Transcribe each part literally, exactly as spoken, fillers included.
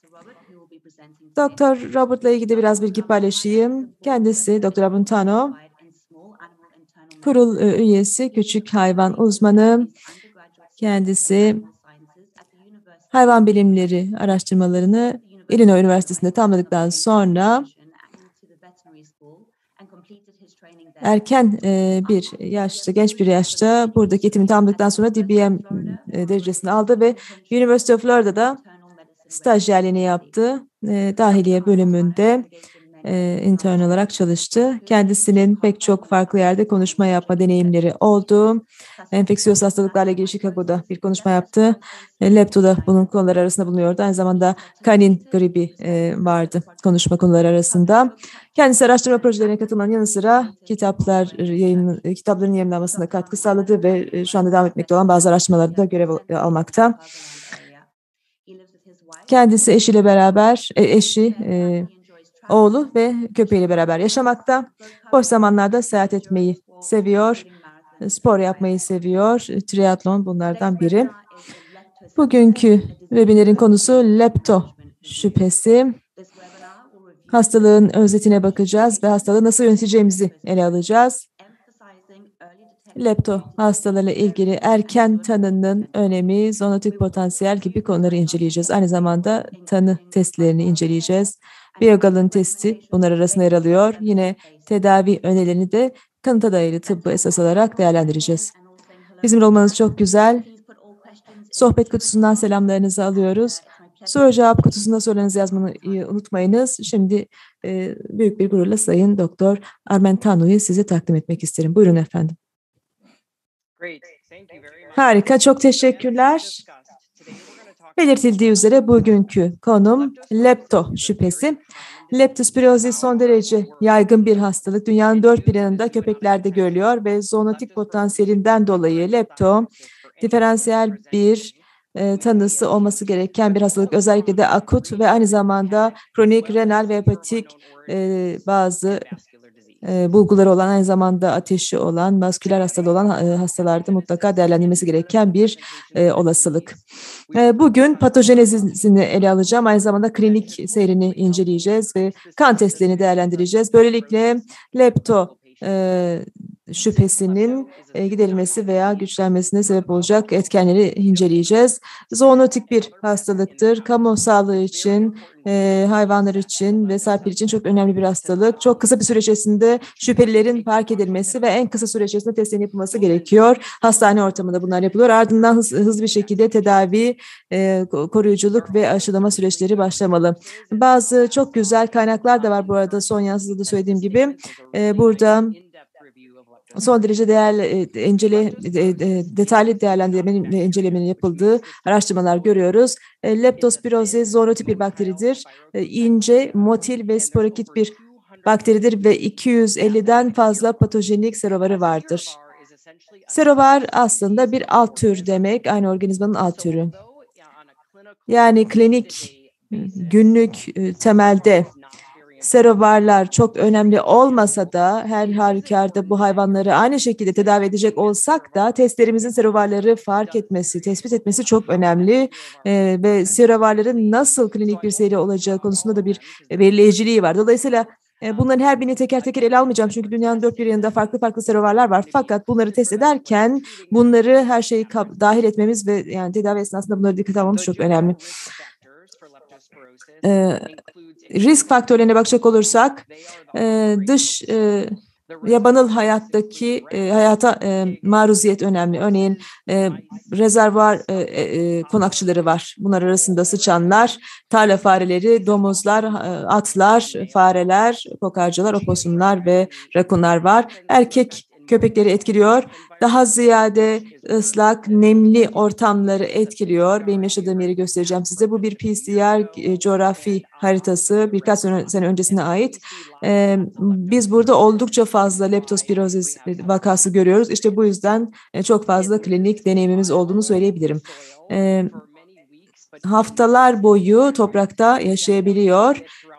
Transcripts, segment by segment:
Doktor Robert'la ilgili biraz bilgi paylaşayım. Kendisi Doktor Abuntanov, kurul üyesi, küçük hayvan uzmanı. Kendisi hayvan bilimleri araştırmalarını Illinois Üniversitesi'nde tamamladıktan sonra erken e, bir yaşta, genç bir yaşta buradaki eğitimini tamamladıktan sonra D B M e, derecesini aldı ve University of Florida'da stajyerliğini yaptı. E, dahiliye bölümünde e, intern olarak çalıştı. Kendisinin pek çok farklı yerde konuşma yapma deneyimleri oldu. Enfeksiyöz hastalıklarla ilgili Chicago'da bir konuşma yaptı. E, Lepto'da bunun konuları arasında bulunuyordu. Aynı zamanda kanin gribi e, vardı konuşma konuları arasında. Kendisi araştırma projelerine katılmanın yanı sıra kitaplar yayın, kitapların yayınlanmasına katkı sağladı ve şu anda devam etmekte olan bazı araştırmalarda görev almakta. Kendisi eşiyle beraber, eşi, e, oğlu ve köpeğiyle beraber yaşamakta. Boş zamanlarda seyahat etmeyi seviyor, spor yapmayı seviyor. Triatlon bunlardan biri. Bugünkü webinarın konusu lepto şüphesi. Hastalığın özetine bakacağız ve hastalığı nasıl yöneteceğimizi ele alacağız. Lepto hastalarıyla ilgili erken tanının önemi, zoonotik potansiyel gibi konuları inceleyeceğiz. Aynı zamanda tanı testlerini inceleyeceğiz. Biogal'ın testi bunlar arasında yer alıyor. Yine tedavi önerilerini de kanıta dayalı tıbbı esas alarak değerlendireceğiz. Bizimle olmanız çok güzel. Sohbet kutusundan selamlarınızı alıyoruz. Soru cevap kutusunda sorularınızı yazmayı unutmayınız. Şimdi e, büyük bir gururla Sayın Doktor Armentano'yu size takdim etmek isterim. Buyurun efendim. Harika, çok teşekkürler. Belirtildiği üzere bugünkü konum lepto şüphesi. Leptospirozis son derece yaygın bir hastalık. Dünyanın dört bir yanında köpeklerde görülüyor ve zoonotik potansiyelinden dolayı lepto diferansiyel bir e, tanısı olması gereken bir hastalık. Özellikle de akut ve aynı zamanda kronik, renal ve hepatik e, bazı e, bulguları olan, aynı zamanda ateşi olan, vasküler hastalığı olan e, hastalarda mutlaka değerlendirilmesi gereken bir e, olasılık. E, bugün patojenezini ele alacağım. Aynı zamanda klinik seyrini inceleyeceğiz ve kan testlerini değerlendireceğiz. Böylelikle lepto e, şüphesinin e, giderilmesi veya güçlenmesine sebep olacak etkenleri inceleyeceğiz. Zoonotik bir hastalıktır. Kamu sağlığı için, e, hayvanlar için ve serpil için çok önemli bir hastalık. Çok kısa bir süre içerisinde şüphelilerin fark edilmesi ve en kısa süre içerisinde testlerin yapılması gerekiyor. Hastane ortamında bunlar yapılıyor. Ardından hız, hızlı bir şekilde tedavi, e, koruyuculuk ve aşılama süreçleri başlamalı. Bazı çok güzel kaynaklar da var bu arada. Son yansıda da söylediğim gibi. E, burada son derece değerli, incele, detaylı değerlendirmenin ve incelemenin yapıldığı araştırmalar görüyoruz. Leptospirozis zoonotip bir bakteridir. İnce, motil ve sporokit bir bakteridir ve iki yüz elliden fazla patojenik serovarı vardır. Serovar aslında bir alt tür demek, aynı organizmanın alt türü. Yani klinik, günlük temelde serovarlar çok önemli olmasa da her halükarda bu hayvanları aynı şekilde tedavi edecek olsak da testlerimizin serovarları fark etmesi, tespit etmesi çok önemli ee, ve serovarların nasıl klinik bir seyri olacağı konusunda da bir belirleyiciliği var. Dolayısıyla e, bunların her birini teker teker ele almayacağım çünkü dünyanın dört bir yanında farklı farklı serovarlar var. Fakat bunları test ederken bunları her şeyi dahil etmemiz ve yani tedavi esnasında bunları dikkate almamız çok önemli. Ee, risk faktörlerine bakacak olursak e, dış e, yabanıl hayattaki e, hayata e, maruziyet önemli. Örneğin e, rezervuar e, e, konakçıları var. Bunlar arasında sıçanlar, tarla fareleri, domuzlar, atlar, fareler, kokarcalar, opossumlar ve rakunlar var. Erkek köpekleri etkiliyor. Daha ziyade ıslak, nemli ortamları etkiliyor. Benim yaşadığım yeri göstereceğim size. Bu bir P C R e, coğrafi haritası. Birkaç sene öncesine ait. E, biz burada oldukça fazla leptospirozis vakası görüyoruz. İşte bu yüzden e, çok fazla klinik deneyimimiz olduğunu söyleyebilirim. E, haftalar boyu toprakta yaşayabiliyor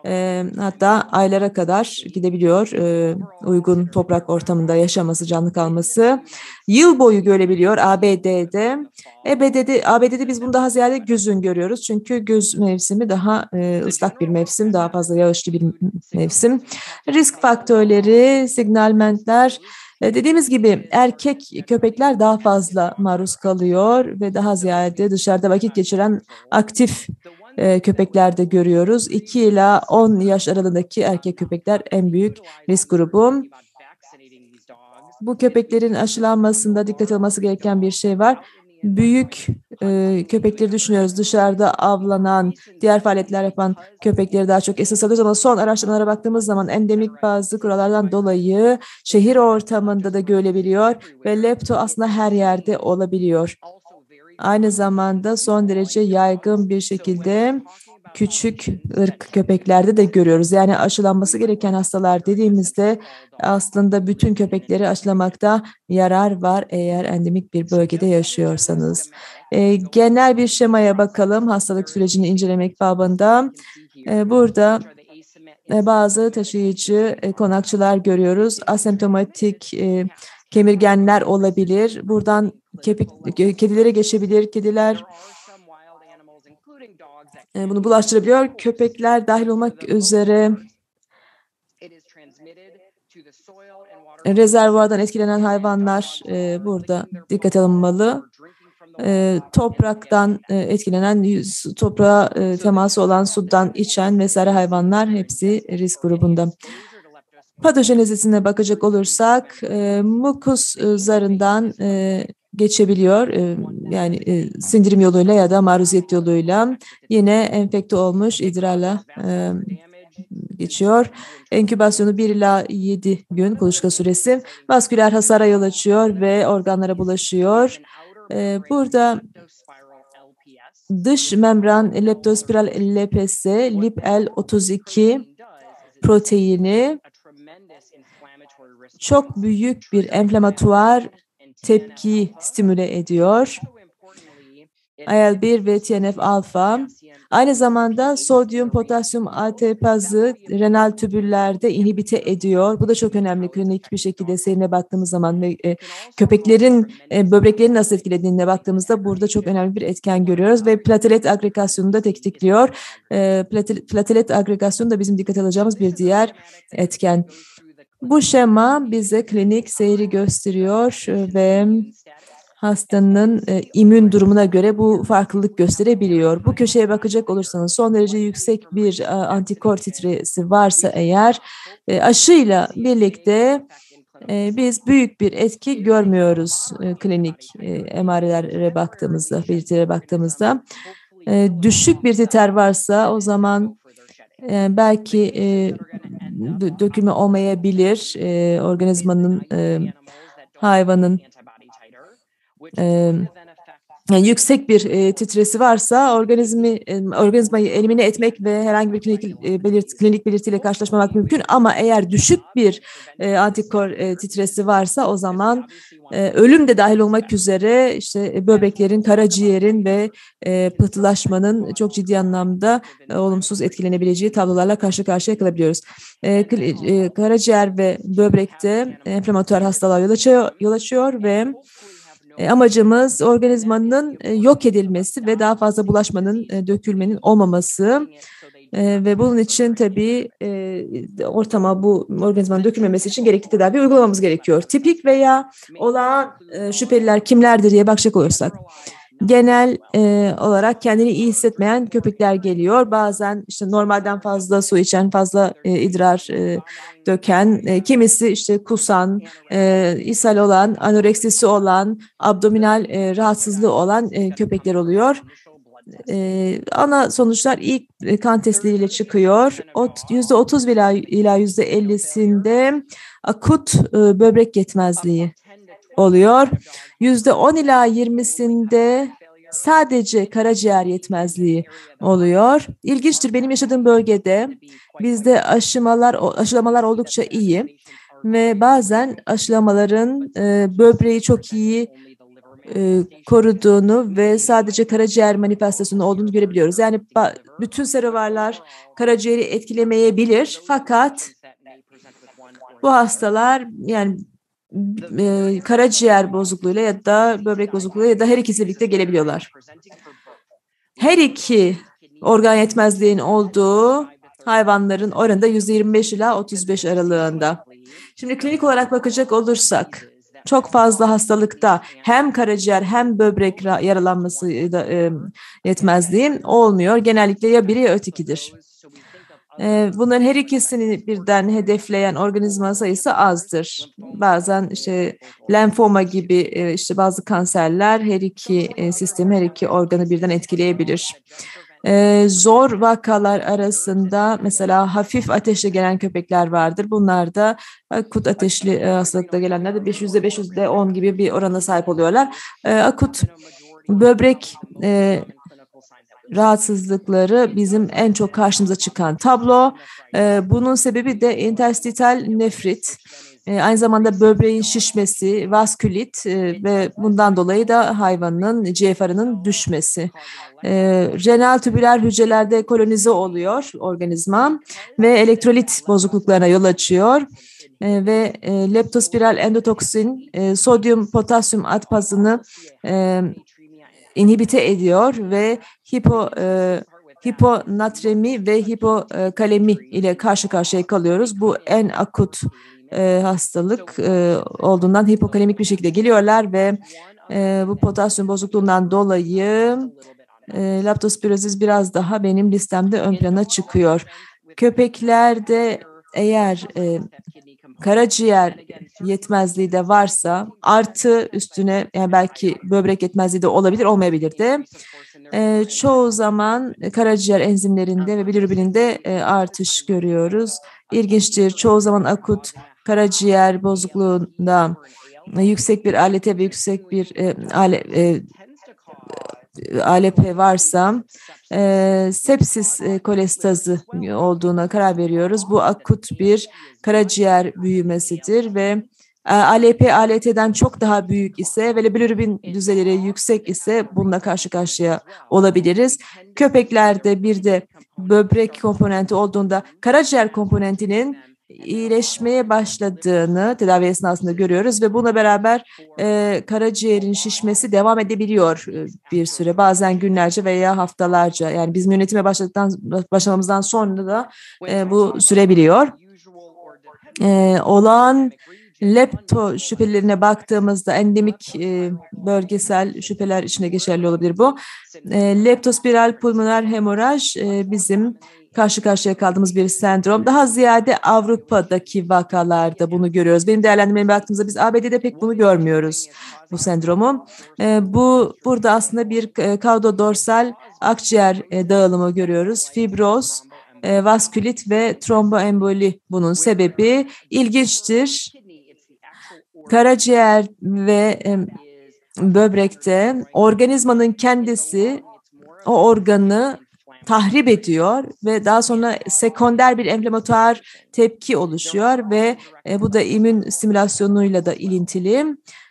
E, hatta aylara kadar gidebiliyor e, uygun toprak ortamında yaşaması, canlı kalması. Yıl boyu görebiliyor A B D'de. E B D'de, A B D'de biz bunu daha ziyade güzün görüyoruz. Çünkü güz mevsimi daha e, ıslak bir mevsim, daha fazla yağışlı bir mevsim. Risk faktörleri, signalmentler. E, dediğimiz gibi erkek köpekler daha fazla maruz kalıyor ve daha ziyade dışarıda vakit geçiren aktif e, köpeklerde görüyoruz. iki ila on yaş aralığındaki erkek köpekler en büyük risk grubu. Bu köpeklerin aşılanmasında dikkat alınması gereken bir şey var. Büyük e, köpekleri düşünüyoruz. Dışarıda avlanan, diğer faaliyetler yapan köpekleri daha çok esas alıyoruz ama son araştırmalara baktığımız zaman endemik bazı kurallardan dolayı şehir ortamında da görülebiliyor ve lepto aslında her yerde olabiliyor. Aynı zamanda son derece yaygın bir şekilde küçük ırk köpeklerde de görüyoruz. Yani aşılanması gereken hastalar dediğimizde aslında bütün köpekleri aşılamakta yarar var eğer endemik bir bölgede yaşıyorsanız. E, genel bir şemaya bakalım hastalık sürecini incelemek babında. E, burada e, bazı taşıyıcı e, konakçılar görüyoruz. Asemptomatik e, kemirgenler olabilir. Buradan kepik, kedilere geçebilir. Kediler e, bunu bulaştırabiliyor. Köpekler dahil olmak üzere rezervuardan etkilenen hayvanlar e, burada dikkat alınmalı. E, topraktan e, etkilenen, yüz, toprağa e, teması olan sudan içen vesaire hayvanlar hepsi risk grubunda. Patojenezisine bakacak olursak e, mukus zarından e, geçebiliyor. E, yani e, sindirim yoluyla ya da maruziyet yoluyla yine enfekte olmuş idrarla e, geçiyor. Enkübasyonu bir ila yedi gün kuluçka süresi. Vasküler hasara yol açıyor ve organlara bulaşıyor. E, burada dış membran leptospiral L P S, L I P L otuz iki proteini çok büyük bir enflamatuar tepki stimüle ediyor. I L bir ve T N F alfa. Aynı zamanda sodyum potasyum A T Pazı renal tübüllerde inhibite ediyor. Bu da çok önemli klinik bir şekilde seyrine baktığımız zaman ve e, köpeklerin e, böbreklerini nasıl etkilediğine baktığımızda burada çok önemli bir etken görüyoruz ve platelet agregasyonunu da tetikliyor. E, platelet agregasyonu da bizim dikkat alacağımız bir diğer etken. Bu şema bize klinik seyri gösteriyor ve hastanın e, immün durumuna göre bu farklılık gösterebiliyor. Bu köşeye bakacak olursanız son derece yüksek bir e, antikor titresi varsa eğer e, aşıyla birlikte e, biz büyük bir etki görmüyoruz e, klinik e, emare'lere baktığımızda, belirtilere baktığımızda. E, düşük bir titer varsa o zaman e, belki e, dökülme olmayabilir e, organizmanın, e, hayvanın e, yani yüksek bir e, titresi varsa organizmi e, organizmayı elimine etmek ve herhangi bir klinik e, belirt, klinik belirtiyle karşılaşmamak mümkün ama eğer düşük bir e, antikor e, titresi varsa o zaman e, ölüm de dahil olmak üzere işte böbreklerin, karaciğerin ve e, pıhtılaşmanın çok ciddi anlamda e, olumsuz etkilenebileceği tablolarla karşı karşıya kalabiliyoruz. E, e, karaciğer ve böbrekte enflamatuar hastalığa yol açıyor, yol açıyor ve E, amacımız organizmanın e, yok edilmesi ve daha fazla bulaşmanın, e, dökülmenin olmaması. E, ve bunun için tabii e, ortama bu organizmanın dökülmemesi için gerekli tedavi uygulamamız gerekiyor. Tipik veya olağan e, şüpheliler kimlerdir diye bakacak olursak. Genel e, olarak kendini iyi hissetmeyen köpekler geliyor. Bazen işte normalden fazla su içen, fazla e, idrar e, döken, e, kimisi işte kusan, e, ishal olan, anoreksisi olan, abdominal e, rahatsızlığı olan e, köpekler oluyor. E, ana sonuçlar ilk e, kan testleriyle çıkıyor. yüzde otuz ila yüzde ellisinde akut e, böbrek yetmezliği oluyor. yüzde on ila yirmisinde sadece karaciğer yetmezliği oluyor. İlginçtir, benim yaşadığım bölgede bizde aşılamalar, aşılamalar oldukça iyi ve bazen aşılamaların e, böbreği çok iyi e, koruduğunu ve sadece karaciğer manifestasyonu olduğunu görebiliyoruz. Yani bütün serovarlar karaciğeri etkilemeyebilir, fakat bu hastalar yani e, karaciğer bozukluğuyla ya da böbrek bozukluğuyla ya da her ikisi birlikte gelebiliyorlar. Her iki organ yetmezliğin olduğu hayvanların oranı da yüzde yirmi beş ila otuz beş aralığında. Şimdi klinik olarak bakacak olursak, çok fazla hastalıkta hem karaciğer hem böbrek yaralanması da e, yetmezliği olmuyor. Genellikle ya biri ya ötekidir. E, bunların her ikisini birden hedefleyen organizma sayısı azdır. Bazen işte lenfoma gibi e, işte bazı kanserler her iki e, sistemi, her iki organı birden etkileyebilir. Ee, zor vakalar arasında mesela hafif ateşle gelen köpekler vardır. Bunlar da akut ateşli e, hastalıkla gelenler de yüzde beş yüzde on gibi bir orana sahip oluyorlar. Ee, akut böbrek e, rahatsızlıkları bizim en çok karşımıza çıkan tablo. Ee, bunun sebebi de interstital nefrit. E, aynı zamanda böbreğin şişmesi, vaskülit e, ve bundan dolayı da hayvanın G F R'ının düşmesi. E, renal tübüler hücrelerde kolonize oluyor organizma ve elektrolit bozukluklarına yol açıyor. E, ve e, leptospiral endotoksin e, sodyum potasyum atpazını e, inhibite ediyor ve hipo e, hiponatremi ve hipokalemi ile karşı karşıya kalıyoruz. Bu en akut e, hastalık e, olduğundan hipokalemik bir şekilde geliyorlar ve e, bu potasyum bozukluğundan dolayı e, leptospirozis biraz daha benim listemde ön plana çıkıyor. Köpeklerde eğer e, karaciğer yetmezliği de varsa, artı üstüne yani belki böbrek yetmezliği de olabilir, olmayabilir de. E, çoğu zaman karaciğer enzimlerinde ve bilirubininde e, artış görüyoruz. İlginçtir. Çoğu zaman akut karaciğer bozukluğunda e, yüksek bir A L T ve yüksek bir e, e, A L P varsa e, sepsis e, kolestazı olduğuna karar veriyoruz. Bu akut bir karaciğer büyümesidir ve A L P A L T'den çok daha büyük ise ve bilirubin düzeyleri yüksek ise bununla karşı karşıya olabiliriz. Köpeklerde bir de böbrek komponenti olduğunda karaciğer komponentinin iyileşmeye başladığını tedavi esnasında görüyoruz ve buna beraber e, karaciğerin şişmesi devam edebiliyor e, bir süre, bazen günlerce veya haftalarca. Yani bizim yönetime başladıktan başlamamızdan sonra da e, bu sürebiliyor. E, olağan lepto şüphelerine baktığımızda endemik e, bölgesel şüpheler içine geçerli olabilir bu. E, leptospiral pulmoner hemoraj e, bizim karşı karşıya kaldığımız bir sendrom. Daha ziyade Avrupa'daki vakalarda bunu görüyoruz. Benim değerlendirmeme baktığımızda biz A B D'de pek bunu görmüyoruz, bu sendromu. E, bu burada aslında bir e, kaudodorsal akciğer e, dağılımı görüyoruz. Fibroz, e, vaskülit ve tromboemboli bunun sebebi. İlginçtir. Karaciğer ve e, böbrekte organizmanın kendisi o organı tahrip ediyor ve daha sonra sekonder bir enflamatuar tepki oluşuyor ve e, bu da immün stimülasyonuyla da ilintili.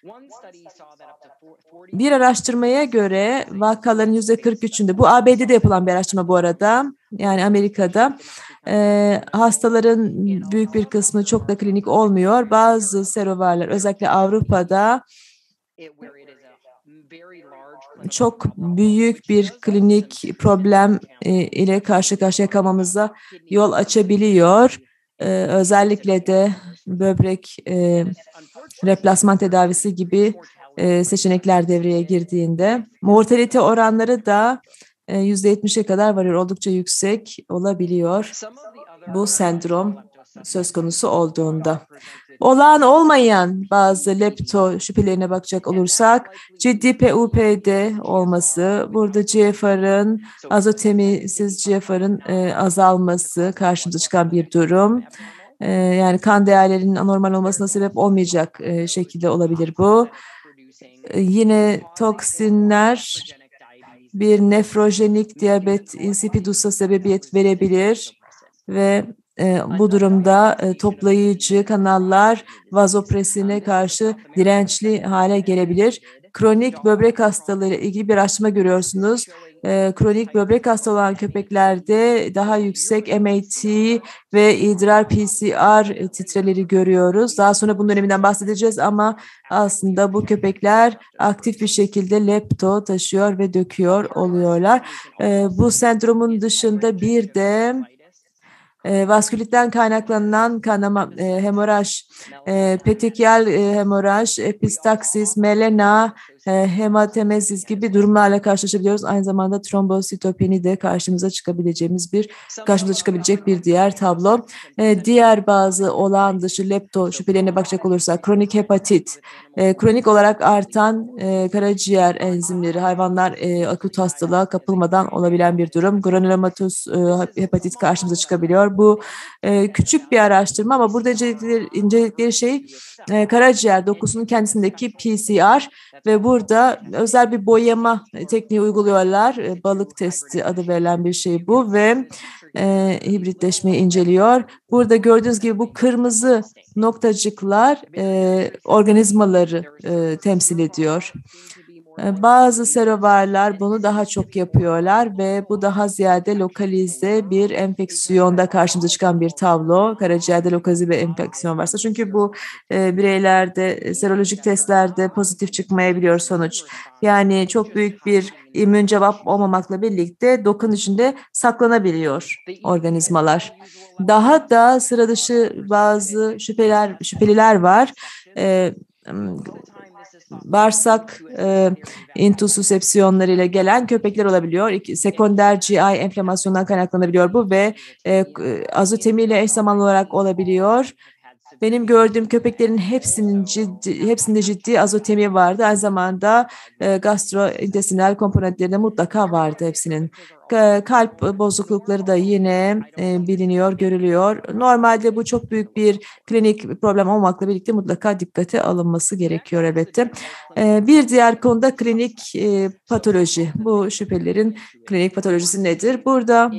Bir araştırmaya göre vakaların yüzde kırk üçünde, bu A B D'de yapılan bir araştırma bu arada, yani Amerika'da e, hastaların büyük bir kısmı çok da klinik olmuyor. Bazı serovarlar özellikle Avrupa'da çok büyük bir klinik problem e, ile karşı karşıya kalmamıza yol açabiliyor. E, özellikle de böbrek e, replasman tedavisi gibi e, seçenekler devreye girdiğinde. Mortalite oranları da e, yüzde yetmişe kadar varıyor. Oldukça yüksek olabiliyor bu sendrom söz konusu olduğunda. Olağan olmayan bazı lepto şüphelerine bakacak olursak, ciddi P U P D olması, burada G F R'ın, azotemisiz G F R'ın e, azalması karşımıza çıkan bir durum. E, yani kan değerlerinin anormal olmasına sebep olmayacak e, şekilde olabilir bu. E, yine toksinler bir nefrojenik diyabet insipidus'a sebebiyet verebilir ve E, bu durumda e, toplayıcı kanallar vazopresine karşı dirençli hale gelebilir. kronik böbrek hastalığı ile ilgili bir araştırma görüyorsunuz. E, kronik böbrek hastalığı olan köpeklerde daha yüksek M A T ve idrar P C R titreleri görüyoruz. Daha sonra bunun öneminden bahsedeceğiz ama aslında bu köpekler aktif bir şekilde lepto taşıyor ve döküyor oluyorlar. E, bu sendromun dışında bir de E, vaskülitten kaynaklanan kanama, e, hemoraj, e, petekyal e, hemoraj, epistaksis, melena, e, hematemezis gibi durumlarla karşılaşabiliyoruz. Aynı zamanda trombositopeni de karşımıza çıkabileceğimiz bir, karşımıza çıkabilecek bir diğer tablo. E, diğer bazı olağan dışı lepto şüphelerine bakacak olursak, kronik hepatit, e, kronik olarak artan e, karaciğer enzimleri, hayvanlar e, akut hastalığa kapılmadan olabilen bir durum. Granulomatöz e, hepatit karşımıza çıkabiliyor. Bu e, küçük bir araştırma ama burada inceledikleri, inceledikleri şey e, karaciğer dokusunun kendisindeki P C R ve burada özel bir boyama tekniği uyguluyorlar. E, balık testi adı verilen bir şey bu ve e, hibritleşmeyi inceliyor. Burada gördüğünüz gibi bu kırmızı noktacıklar e, organizmaları e, temsil ediyor. Bazı serovarlar bunu daha çok yapıyorlar ve bu daha ziyade lokalize bir enfeksiyonda karşımıza çıkan bir tablo. Karaciğerde lokalize bir enfeksiyon varsa. Çünkü bu e, bireylerde serolojik testlerde pozitif çıkmayabiliyor sonuç. Yani çok büyük bir immün cevap olmamakla birlikte dokun içinde saklanabiliyor organizmalar. Daha da sıra dışı bazı şüpheler, şüpheliler var. E, bağırsak e, intusüsepsiyonlarıyla gelen köpekler olabiliyor. İki, sekonder G I enflamasyondan kaynaklanabiliyor bu ve e, azotemiyle eş zamanlı olarak olabiliyor. Benim gördüğüm köpeklerin hepsinin ciddi, hepsinde ciddi azotemi vardı. Aynı zamanda e, gastrointestinal komponentleri de mutlaka vardı hepsinin. Kalp bozuklukları da yine e, biliniyor, görülüyor. Normalde bu çok büyük bir klinik problem olmakla birlikte mutlaka dikkate alınması gerekiyor elbette. E, bir diğer konuda klinik e, patoloji. Bu şüphelerin klinik patolojisi nedir? Burada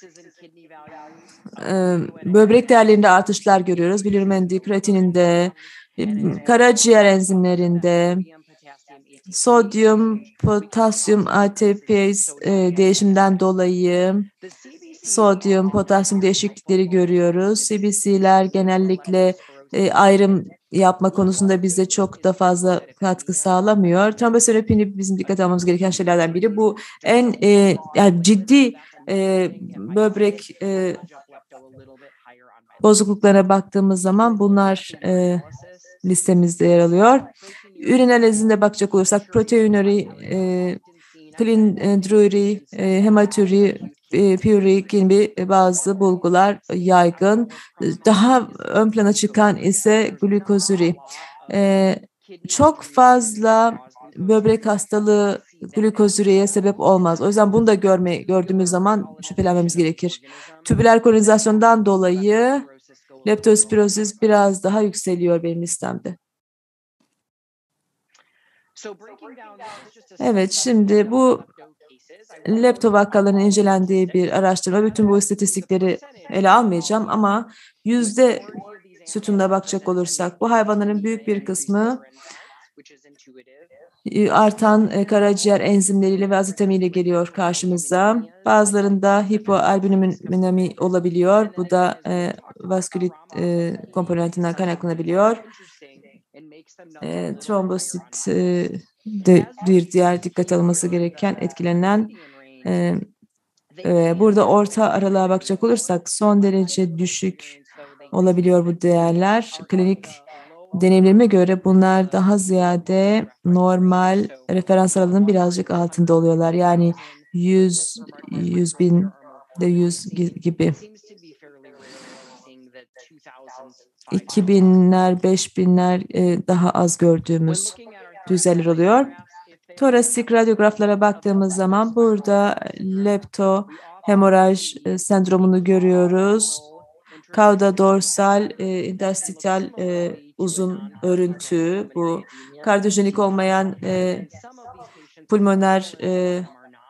e, böbrek değerlerinde artışlar görüyoruz. Bilirubin, kreatininde, karaciğer enzimlerinde, sodyum, potasyum A T P e, değişimden dolayı sodyum, potasyum değişiklikleri görüyoruz. C B C'ler genellikle e, ayrım yapma konusunda bize çok da fazla katkı sağlamıyor. Trombositopeni bizim dikkat almamız gereken şeylerden biri. Bu en e, yani ciddi e, böbrek e, bozukluklarına baktığımız zaman bunlar e, listemizde yer alıyor. Ürün analizine bakacak olursak proteinuri, e, klindruri, e, hematuri, e, puri gibi bazı bulgular yaygın. Daha ön plana çıkan ise glukozuri. E, çok fazla böbrek hastalığı glukozuriye sebep olmaz. O yüzden bunu da görme, gördüğümüz zaman şüphelenmemiz gerekir. Tübüler kolonizasyondan dolayı leptospirozis biraz daha yükseliyor benim listemde. Evet, şimdi bu lepto vakalarının incelendiği bir araştırma. Bütün bu istatistikleri ele almayacağım ama yüzde sütununa bakacak olursak bu hayvanların büyük bir kısmı artan karaciğer enzimleriyle ve azotemiyle geliyor karşımıza. Bazılarında hipoalbuminemi olabiliyor. Bu da e, vaskülit e, komponentinden kaynaklanabiliyor. E, trombosit e, de bir diğer dikkat alınması gereken etkilenen e, e, burada orta aralığa bakacak olursak son derece düşük olabiliyor bu değerler. Klinik deneyimlerime göre bunlar daha ziyade normal referans aralığının birazcık altında oluyorlar. Yani yüz, yüz bin de yüz gibi. iki binler, beş binler daha az gördüğümüz düzeyler oluyor. Torasik radyograflara baktığımız zaman burada lepto hemoraj sendromunu görüyoruz. Cauda dorsal, e, interstital e, uzun örüntü, bu kardiyojenik olmayan e, pulmoner e,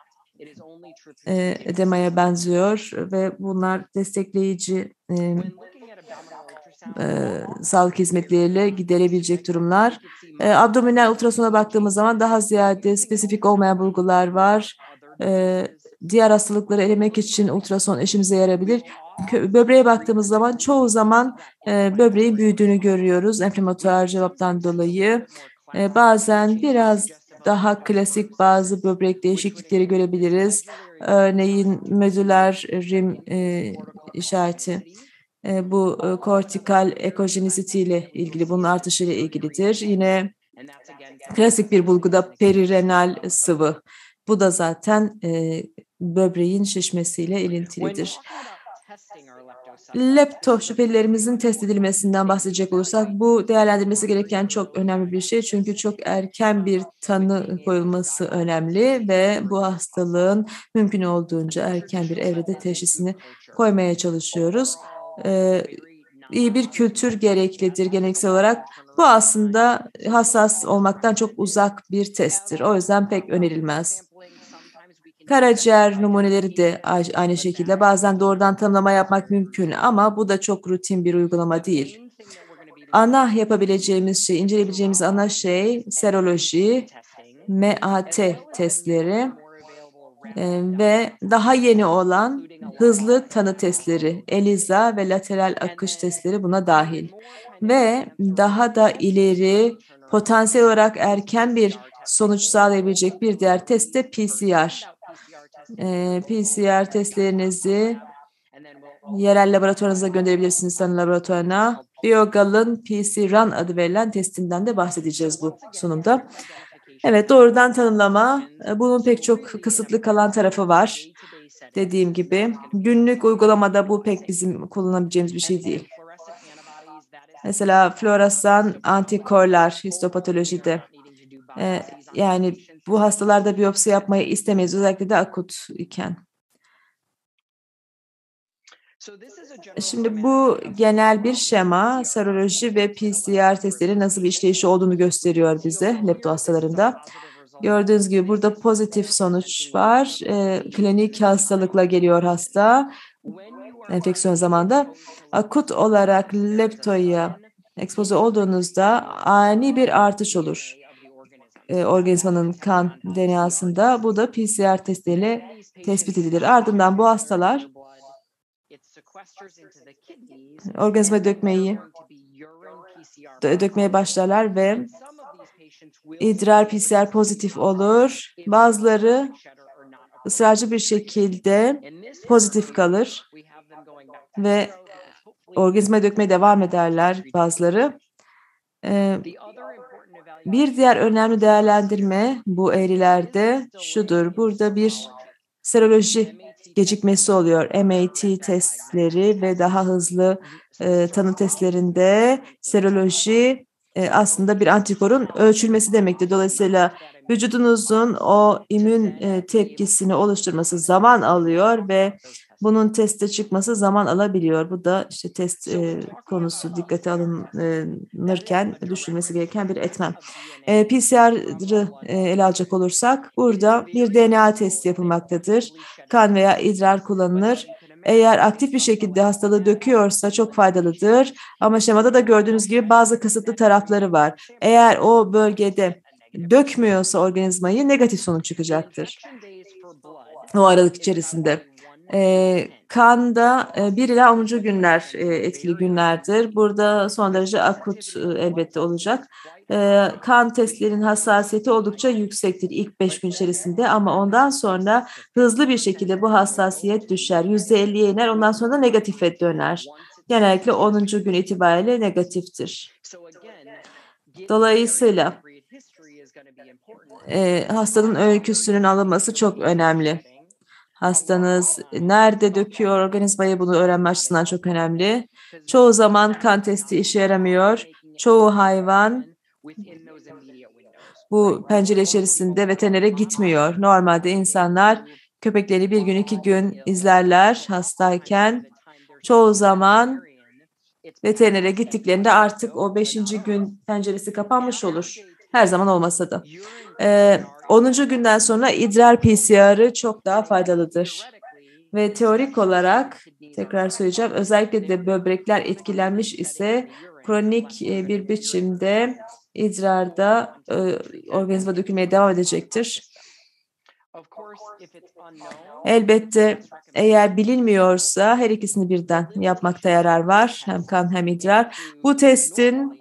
e, edemaya benziyor ve bunlar destekleyici e, e, sağlık hizmetleriyle giderebilecek durumlar. E, abdominal ultrasona baktığımız zaman daha ziyade spesifik olmayan bulgular var. E, diğer hastalıkları elemek için ultrason işimize yarayabilir. Böbreğe baktığımız zaman çoğu zaman e, böbreğin büyüdüğünü görüyoruz enflamatuar cevaptan dolayı. E, bazen biraz daha klasik bazı böbrek değişiklikleri görebiliriz. Örneğin medüler rim e, işareti. E, bu e, kortikal ekojenisiti ile ilgili, bunun artışıyla ilgilidir. Yine klasik bir bulguda perirenal sıvı. Bu da zaten e, böbreğin şişmesiyle ilintilidir. Lepto şüphelerimizin test edilmesinden bahsedecek olursak bu değerlendirmesi gereken çok önemli bir şey. Çünkü çok erken bir tanı koyulması önemli ve bu hastalığın mümkün olduğunca erken bir evrede teşhisini koymaya çalışıyoruz. Ee, iyi bir kültür gereklidir geleneksel olarak. Bu aslında hassas olmaktan çok uzak bir testtir. O yüzden pek önerilmez. Karaciğer numuneleri de aynı şekilde bazen doğrudan tanımlama yapmak mümkün ama bu da çok rutin bir uygulama değil. Ana yapabileceğimiz şey, inceleyebileceğimiz ana şey seroloji, M A T testleri e, ve daha yeni olan hızlı tanı testleri, ELISA ve lateral akış testleri buna dahil. Ve daha da ileri, potansiyel olarak erken bir sonuç sağlayabilecek bir diğer test de P C R. E, P C R testlerinizi yerel laboratuvarınıza gönderebilirsiniz, tanı laboratuvarına. Biogal'ın P C Run adı verilen testinden de bahsedeceğiz bu sunumda. Evet, doğrudan tanımlama, bunun pek çok kısıtlı kalan tarafı var. Dediğim gibi günlük uygulamada bu pek bizim kullanabileceğimiz bir şey değil. Mesela floresan antikorlar histopatolojide. Ee, yani bu hastalarda biyopsi yapmayı istemeyiz, özellikle de akut iken. Şimdi bu genel bir şema, seroloji ve P C R testleri nasıl bir işleyişi olduğunu gösteriyor bize lepto hastalarında. Gördüğünüz gibi burada pozitif sonuç var. E, klinik hastalıkla geliyor hasta. Enfeksiyon zamanında akut olarak leptoya ekspoze olduğunuzda ani bir artış olur. E, organizmanın kan D N A'sında. Bu da P C R testiyle tespit edilir. Ardından bu hastalar organizma dökmeyi dökmeye başlarlar ve idrar P C R pozitif olur. Bazıları ısrarcı bir şekilde pozitif kalır ve organizma dökmeye devam ederler bazıları. Ee, bir diğer önemli değerlendirme bu eğrilerde şudur. Burada bir seroloji gecikmesi oluyor. M A T testleri ve daha hızlı e, tanı testlerinde seroloji e, aslında bir antikorun ölçülmesi demektir. Dolayısıyla vücudunuzun o immün e, tepkisini oluşturması zaman alıyor ve bunun teste çıkması zaman alabiliyor. Bu da işte test e, konusu dikkate alınırken düşünülmesi gereken bir etmen. E, P C R'ı e, ele alacak olursak burada bir D N A testi yapılmaktadır. Kan veya idrar kullanılır. Eğer aktif bir şekilde hastalığı döküyorsa çok faydalıdır. Ama şemada da gördüğünüz gibi bazı kısıtlı tarafları var. Eğer o bölgede dökmüyorsa organizmayı negatif sonuç çıkacaktır. O aralık içerisinde. E, kanda e, bir ila onuncu günler e, etkili günlerdir. Burada son derece akut e, elbette olacak. E, kan testlerinin hassasiyeti oldukça yüksektir ilk beş gün içerisinde ama ondan sonra hızlı bir şekilde bu hassasiyet düşer. yüzde elliye iner, ondan sonra da negatife döner. Genellikle onuncu gün itibariyle negatiftir. Dolayısıyla e, hastanın öyküsünün alınması çok önemli. Hastanız nerede döküyor organizmayı, bunu öğrenme açısından çok önemli. Çoğu zaman kan testi işe yaramıyor. Çoğu hayvan bu pencere içerisinde veterinere gitmiyor. Normalde insanlar köpekleri bir gün iki gün izlerler hastayken. Çoğu zaman veterinere gittiklerinde artık o beşinci gün penceresi kapanmış olur. Her zaman olmasa da. Ee, onuncu günden sonra idrar P C R'ı çok daha faydalıdır. Ve teorik olarak tekrar söyleyeceğim, özellikle de böbrekler etkilenmiş ise kronik bir biçimde idrarda e, organizma dökülmeye devam edecektir. Elbette eğer bilinmiyorsa her ikisini birden yapmakta yarar var. Hem kan hem idrar. Bu testin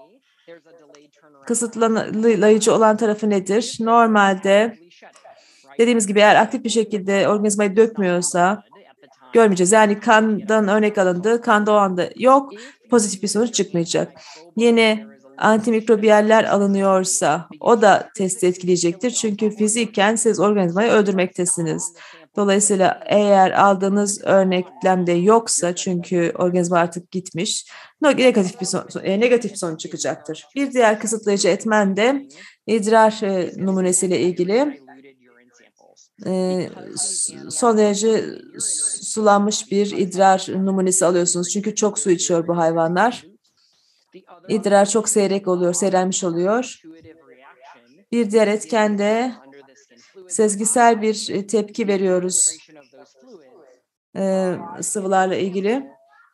kısıtlayıcı olan tarafı nedir? Normalde dediğimiz gibi eğer aktif bir şekilde organizmayı dökmüyorsa görmeyeceğiz. Yani kandan örnek alındı. Kanda o anda yok. Pozitif bir sonuç çıkmayacak. Yine antimikrobiyeller alınıyorsa o da testi etkileyecektir. Çünkü fiziken siz organizmayı öldürmektesiniz. Dolayısıyla eğer aldığınız örneklemde yoksa çünkü organizma artık gitmiş, negatif bir sonuç, negatif bir sonuç çıkacaktır. Bir diğer kısıtlayıcı etmen de idrar numunesiyle ilgili. Ee, son derece sulanmış bir idrar numunesi alıyorsunuz. Çünkü çok su içiyor bu hayvanlar. İdrar çok seyrek oluyor, seyrelmiş oluyor. Bir diğer etken de sezgisel bir tepki veriyoruz e, sıvılarla ilgili.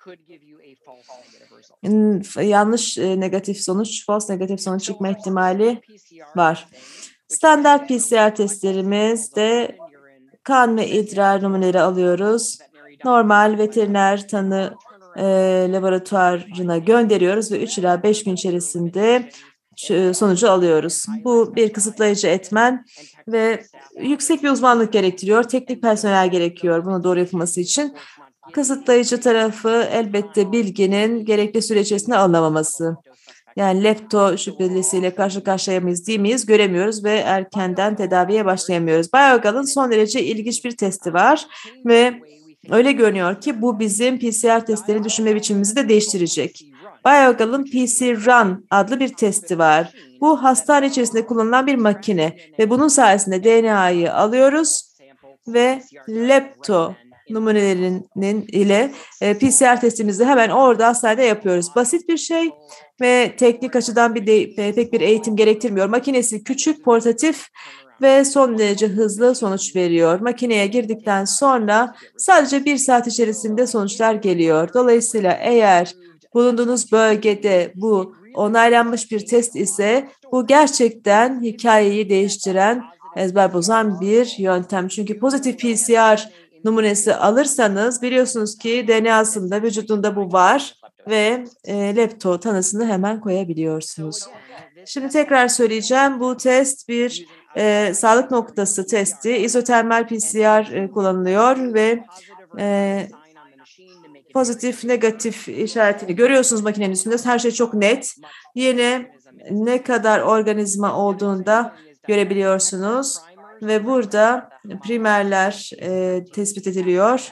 Yanlış negatif sonuç, false negatif sonuç çıkma ihtimali var. Standart P C R testlerimizde kan ve idrar numuneleri alıyoruz. Normal veteriner tanı e, laboratuvarına gönderiyoruz ve üç ila beş gün içerisinde sonucu alıyoruz. Bu bir kısıtlayıcı etmen ve yüksek bir uzmanlık gerektiriyor. Teknik personel gerekiyor bunu doğru yapılması için. Kısıtlayıcı tarafı elbette bilginin gerekli süre içerisinde alınamaması. Yani lepto şüphelisiyle karşı karşıya mıyız değil miyiz göremiyoruz ve erkenden tedaviye başlayamıyoruz. BioGal'ın son derece ilginç bir testi var ve öyle görünüyor ki bu bizim P C R testlerini düşünme biçimimizi de değiştirecek. BioGal'ın P C Run adlı bir testi var. Bu hastane içerisinde kullanılan bir makine ve bunun sayesinde D N A'yı alıyoruz ve lepto numunelerinin ile P C R testimizi hemen orada hastanede yapıyoruz. Basit bir şey ve teknik açıdan bir de, pek bir eğitim gerektirmiyor. Makinesi küçük, portatif ve son derece hızlı sonuç veriyor. Makineye girdikten sonra sadece bir saat içerisinde sonuçlar geliyor. Dolayısıyla eğer bulunduğunuz bölgede bu onaylanmış bir test ise bu gerçekten hikayeyi değiştiren, ezber bozan bir yöntem. Çünkü pozitif P C R numunesi alırsanız biliyorsunuz ki D N A'sında vücudunda bu var ve e, lepto tanısını hemen koyabiliyorsunuz. Şimdi tekrar söyleyeceğim. Bu test bir e, sağlık noktası testi. İzotermal P C R e, kullanılıyor ve e, pozitif, negatif işaretini görüyorsunuz makinenin üstünde. Her şey çok net. Yine ne kadar organizma olduğunda görebiliyorsunuz. Ve burada primerler e, tespit ediliyor.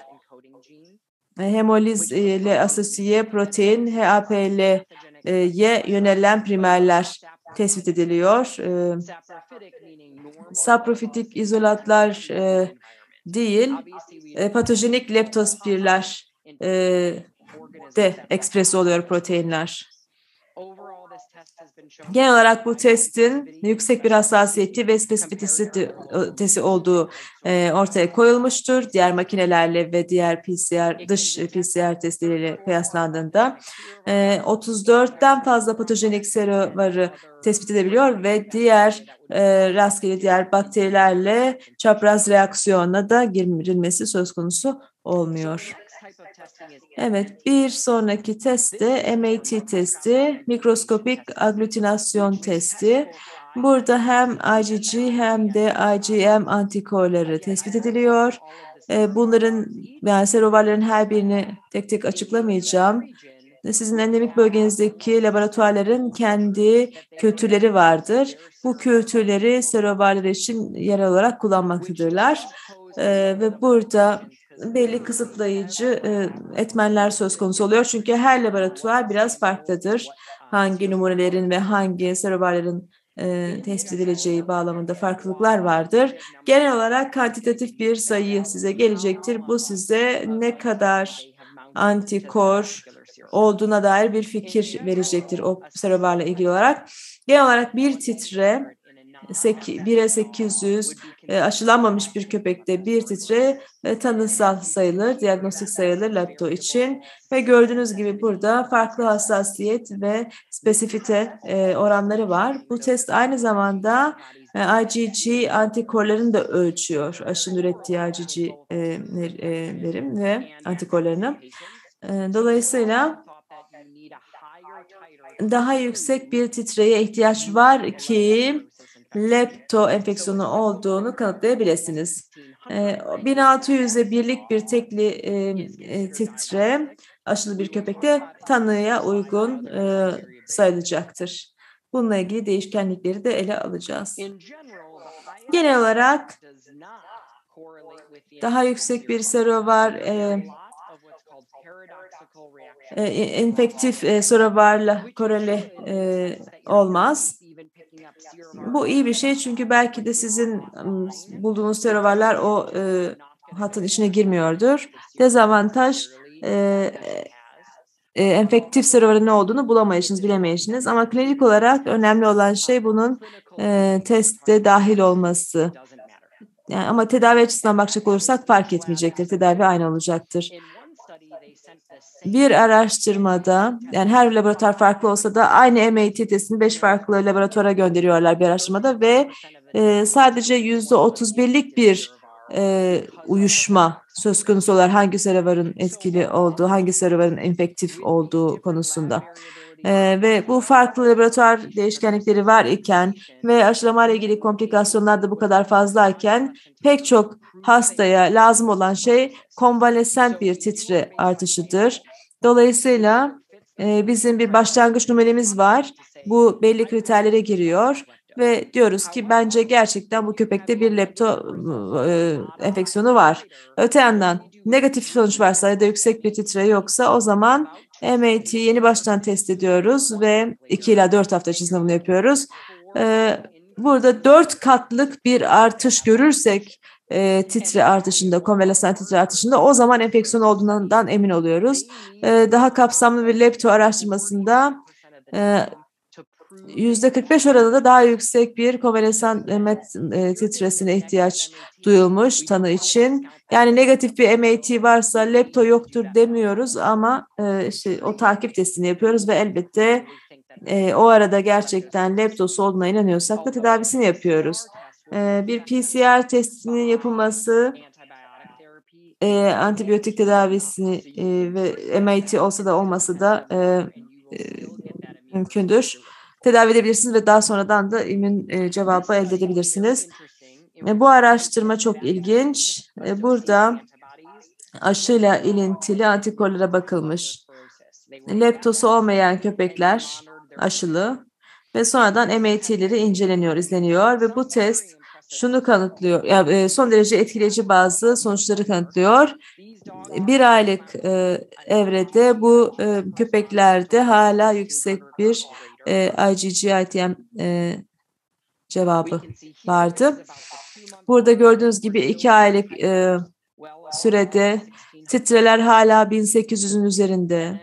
Hemoliz ile asosiye protein H A P L'ye yönelen primerler tespit ediliyor. E, saprofitik izolatlar e, değil, e, patojenik leptospirler e, de ekspres oluyor proteinler. Genel olarak bu testin yüksek bir hassasiyeti ve spesifitesi olduğu e, ortaya koyulmuştur. Diğer makinelerle ve diğer P C R, dış P C R testleriyle kıyaslandığında e, otuz dörtten fazla patojenik serovarı tespit edebiliyor ve diğer e, rastgele diğer bakterilerle çapraz reaksiyona da girilmesi söz konusu olmuyor. Evet, bir sonraki test de M A T testi, mikroskopik aglutinasyon testi. Burada hem IgG hem de IgM antikorları tespit ediliyor. Bunların, yani serovarların her birini tek tek açıklamayacağım. Sizin endemik bölgenizdeki laboratuvarların kendi kültürleri vardır. Bu kültürleri serovarlar için yerel olarak kullanmaktadırlar. Ve burada belli kısıtlayıcı etmenler söz konusu oluyor. Çünkü her laboratuvar biraz farklıdır. Hangi numunelerin ve hangi serovarların e, tespit edileceği bağlamında farklılıklar vardır. Genel olarak kantitatif bir sayı size gelecektir. Bu size ne kadar antikor olduğuna dair bir fikir verecektir o serovarla ilgili olarak. Genel olarak bir titre bire sekiz yüz e, aşılanmamış bir köpekte bir titre e, tanısal sayılır, diagnostik sayılır lepto için. Ve gördüğünüz gibi burada farklı hassasiyet ve spesifite e, oranları var. Bu test aynı zamanda e, IgG antikorlarını da ölçüyor. Aşının ürettiği IgG'lerin ve antikorlarını. E, dolayısıyla daha yüksek bir titreye ihtiyaç var ki lepto enfeksiyonu olduğunu kanıtlayabilirsiniz. bin altı yüze birlik bir tekli e, titre aşılı bir köpekte tanıya uygun e, sayılacaktır. Bununla ilgili değişkenlikleri de ele alacağız. Genel olarak daha yüksek bir sero var. E, e, enfektif e, serovarla koreli e, olmaz. Bu iyi bir şey çünkü belki de sizin bulduğunuz serovarlar o e, hatın içine girmiyordur. Dezavantaj e, e, enfektif serovarın ne olduğunu bulamayışınız, bilemeyişiniz. Ama klinik olarak önemli olan şey bunun e, testte dahil olması. Yani ama tedavi açısından bakacak olursak fark etmeyecektir. Tedavi aynı olacaktır. Bir araştırmada, yani her laboratuvar farklı olsa da aynı M A T testini beş farklı laboratuvara gönderiyorlar bir araştırmada ve e, sadece yüzde otuz birlik bir e, uyuşma söz konusu olarak hangi serovarın etkili olduğu, hangi serovarın enfektif olduğu konusunda. Ee, ve bu farklı laboratuvar değişkenlikleri var iken ve aşılama ile ilgili komplikasyonlar da bu kadar fazlayken pek çok hastaya lazım olan şey konvalesent bir titre artışıdır. Dolayısıyla e, bizim bir başlangıç numaramız var. Bu belli kriterlere giriyor ve diyoruz ki bence gerçekten bu köpekte bir lepto e, enfeksiyonu var. Öte yandan negatif sonuç varsa ya da yüksek bir titre yoksa o zaman M A T yeni baştan test ediyoruz ve iki ila dört hafta içerisinde bunu yapıyoruz. Ee, burada dört katlık bir artış görürsek e, titre artışında, konvalesen titre artışında o zaman enfeksiyon olduğundan emin oluyoruz. Ee, daha kapsamlı bir lepto araştırmasında e, yüzde kırk beş oranında daha yüksek bir konvalesen e, titresine ihtiyaç duyulmuş tanı için. Yani negatif bir M A T varsa lepto yoktur demiyoruz ama e, işte o takip testini yapıyoruz ve elbette e, o arada gerçekten leptosu olduğuna inanıyorsak da tedavisini yapıyoruz. E, bir P C R testinin yapılması e, antibiyotik tedavisi e, ve M A T olsa da olmasa da e, e, mümkündür. Tedavi edebilirsiniz ve daha sonradan da immün e, cevabı elde edebilirsiniz. E, bu araştırma çok ilginç. E, burada aşıyla ilintili antikorlara bakılmış. Leptosu olmayan köpekler aşılı ve sonradan M A T'leri inceleniyor, izleniyor ve bu test şunu kanıtlıyor, yani son derece etkileyici bazı sonuçları kanıtlıyor. Bir aylık e, evrede bu e, köpeklerde hala yüksek bir e, IgG I T M e, cevabı vardı. Burada gördüğünüz gibi iki aylık e, sürede titreler hala bin sekiz yüzün üzerinde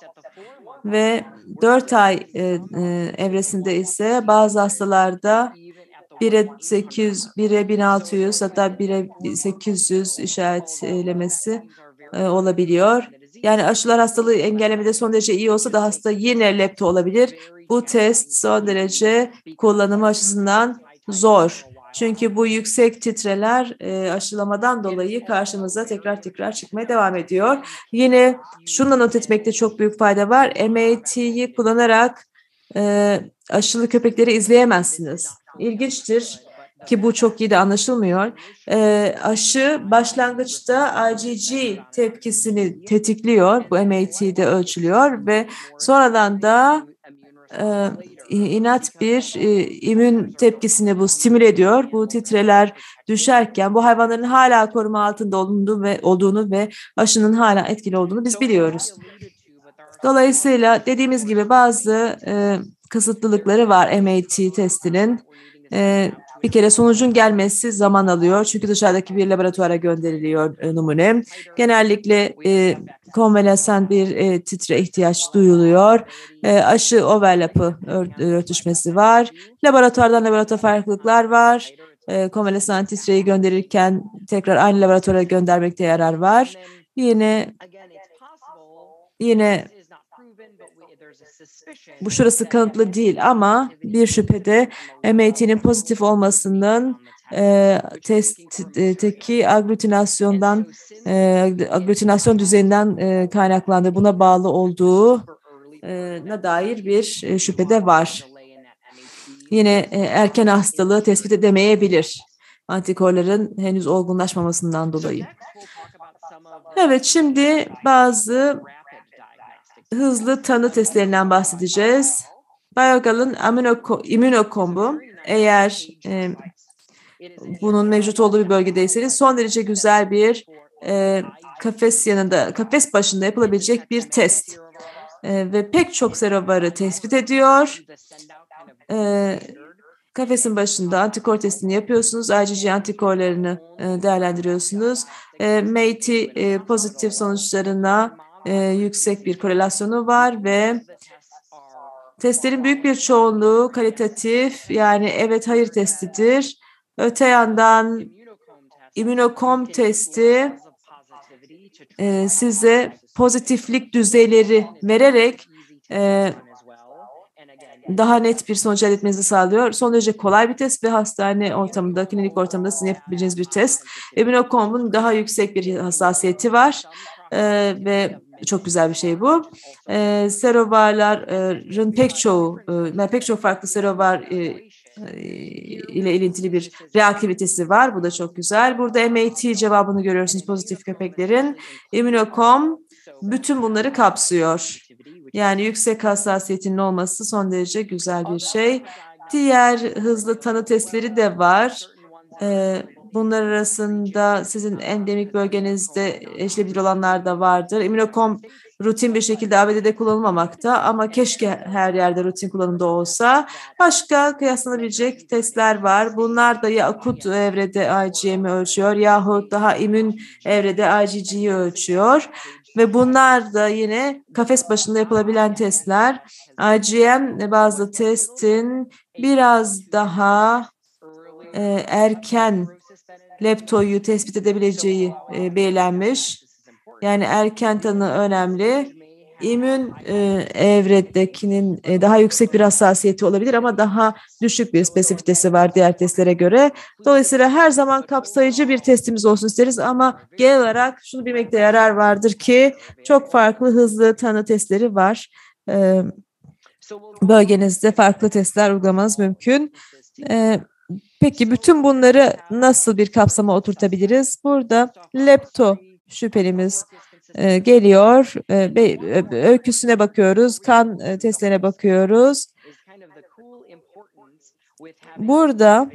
ve dört ay e, e, evresinde ise bazı hastalarda bire sekiz, bire bin altı yüz hatta bire sekiz yüz işaretlemesi e, olabiliyor. Yani aşılar hastalığı engellemede son derece iyi olsa da hasta yine lepto olabilir. Bu test son derece kullanımı açısından zor. Çünkü bu yüksek titreler e, aşılamadan dolayı karşımıza tekrar tekrar çıkmaya devam ediyor. Yine şunu da not etmekte çok büyük fayda var. M A T'yi kullanarak e, aşılı köpekleri izleyemezsiniz. İlginçtir ki bu çok iyi de anlaşılmıyor. E, aşı başlangıçta IgG tepkisini tetikliyor. Bu M A T'de ölçülüyor ve sonradan da e, inat bir e, immün tepkisini bu stimüle ediyor. Bu titreler düşerken bu hayvanların hala koruma altında olduğunu ve olduğunu ve aşının hala etkili olduğunu biz biliyoruz. Dolayısıyla dediğimiz gibi bazı e, kısıtlılıkları var M A T testinin. E, bir kere sonucun gelmesi zaman alıyor. Çünkü dışarıdaki bir laboratuvara gönderiliyor e, numune. Genellikle e, konvalesan bir e, titre ihtiyaç duyuluyor. E, aşı overlapı ört, örtüşmesi var. Laboratuvardan laboratuvara farklılıklar var. E, konvalesan titreyi gönderirken tekrar aynı laboratuvara göndermekte yarar var. Yine yine bu şurası kanıtlı değil ama bir şüphede M A T'nin pozitif olmasının e, testteki aglutinasyondan e, aglutinasyon düzeyinden e, kaynaklandığı, buna bağlı olduğuna dair bir e, şüphede var. Yine e, erken hastalığı tespit edemeyebilir antikorların henüz olgunlaşmamasından dolayı. Evet, şimdi bazı hızlı tanı testlerinden bahsedeceğiz. BioGal'ın immunokombu, eğer e, bunun mevcut olduğu bir bölgedeyseniz son derece güzel bir e, kafes yanında, kafes başında yapılabilecek bir test. E, ve pek çok serovarı tespit ediyor. E, kafesin başında antikor testini yapıyorsunuz. I G G antikorlarını e, değerlendiriyorsunuz. E, M A T e, pozitif sonuçlarına e, yüksek bir korelasyonu var ve testlerin büyük bir çoğunluğu kalitatif, yani evet hayır testidir. Öte yandan immunokom testi e, size pozitiflik düzeyleri vererek e, daha net bir sonuç elde etmenizi sağlıyor. Son derece kolay bir test ve hastane ortamında, klinik ortamında sizin yapabileceğiniz bir test. Immunocomb'un daha yüksek bir hassasiyeti var e, ve çok güzel bir şey bu. E, serovarların pek çoğu, e, pek çok farklı serovar e, ile ilintili bir reaktivitesi var. Bu da çok güzel. Burada M A T cevabını görüyorsunuz pozitif köpeklerin. Immunocomb bütün bunları kapsıyor. Yani yüksek hassasiyetinin olması son derece güzel bir şey. Diğer hızlı tanı testleri de var. Ee, bunlar arasında sizin endemik bölgenizde eşlenebilir olanlar da vardır. Immunocomb rutin bir şekilde A B D'de kullanılmamakta ama keşke her yerde rutin kullanımda olsa. Başka kıyaslanabilecek testler var. Bunlar da ya akut evrede I G M'i ölçüyor yahut daha immün evrede I G G'yi ölçüyor. Ve bunlar da yine kafes başında yapılabilen testler. I G M bazı testin biraz daha e, erken leptoyu tespit edebileceği e, belirlenmiş. Yani erken tanı önemli. İmmün e, evredekinin e, daha yüksek bir hassasiyeti olabilir ama daha düşük bir spesifitesi var diğer testlere göre. Dolayısıyla her zaman kapsayıcı bir testimiz olsun isteriz ama genel olarak şunu bilmekte yarar vardır ki çok farklı hızlı tanı testleri var. E, bölgenizde farklı testler uygulamanız mümkün. E, peki bütün bunları nasıl bir kapsama oturtabiliriz? Burada lepto şüphelimiz e, geliyor. E, öyküsüne bakıyoruz, kan e, testlerine bakıyoruz. Burada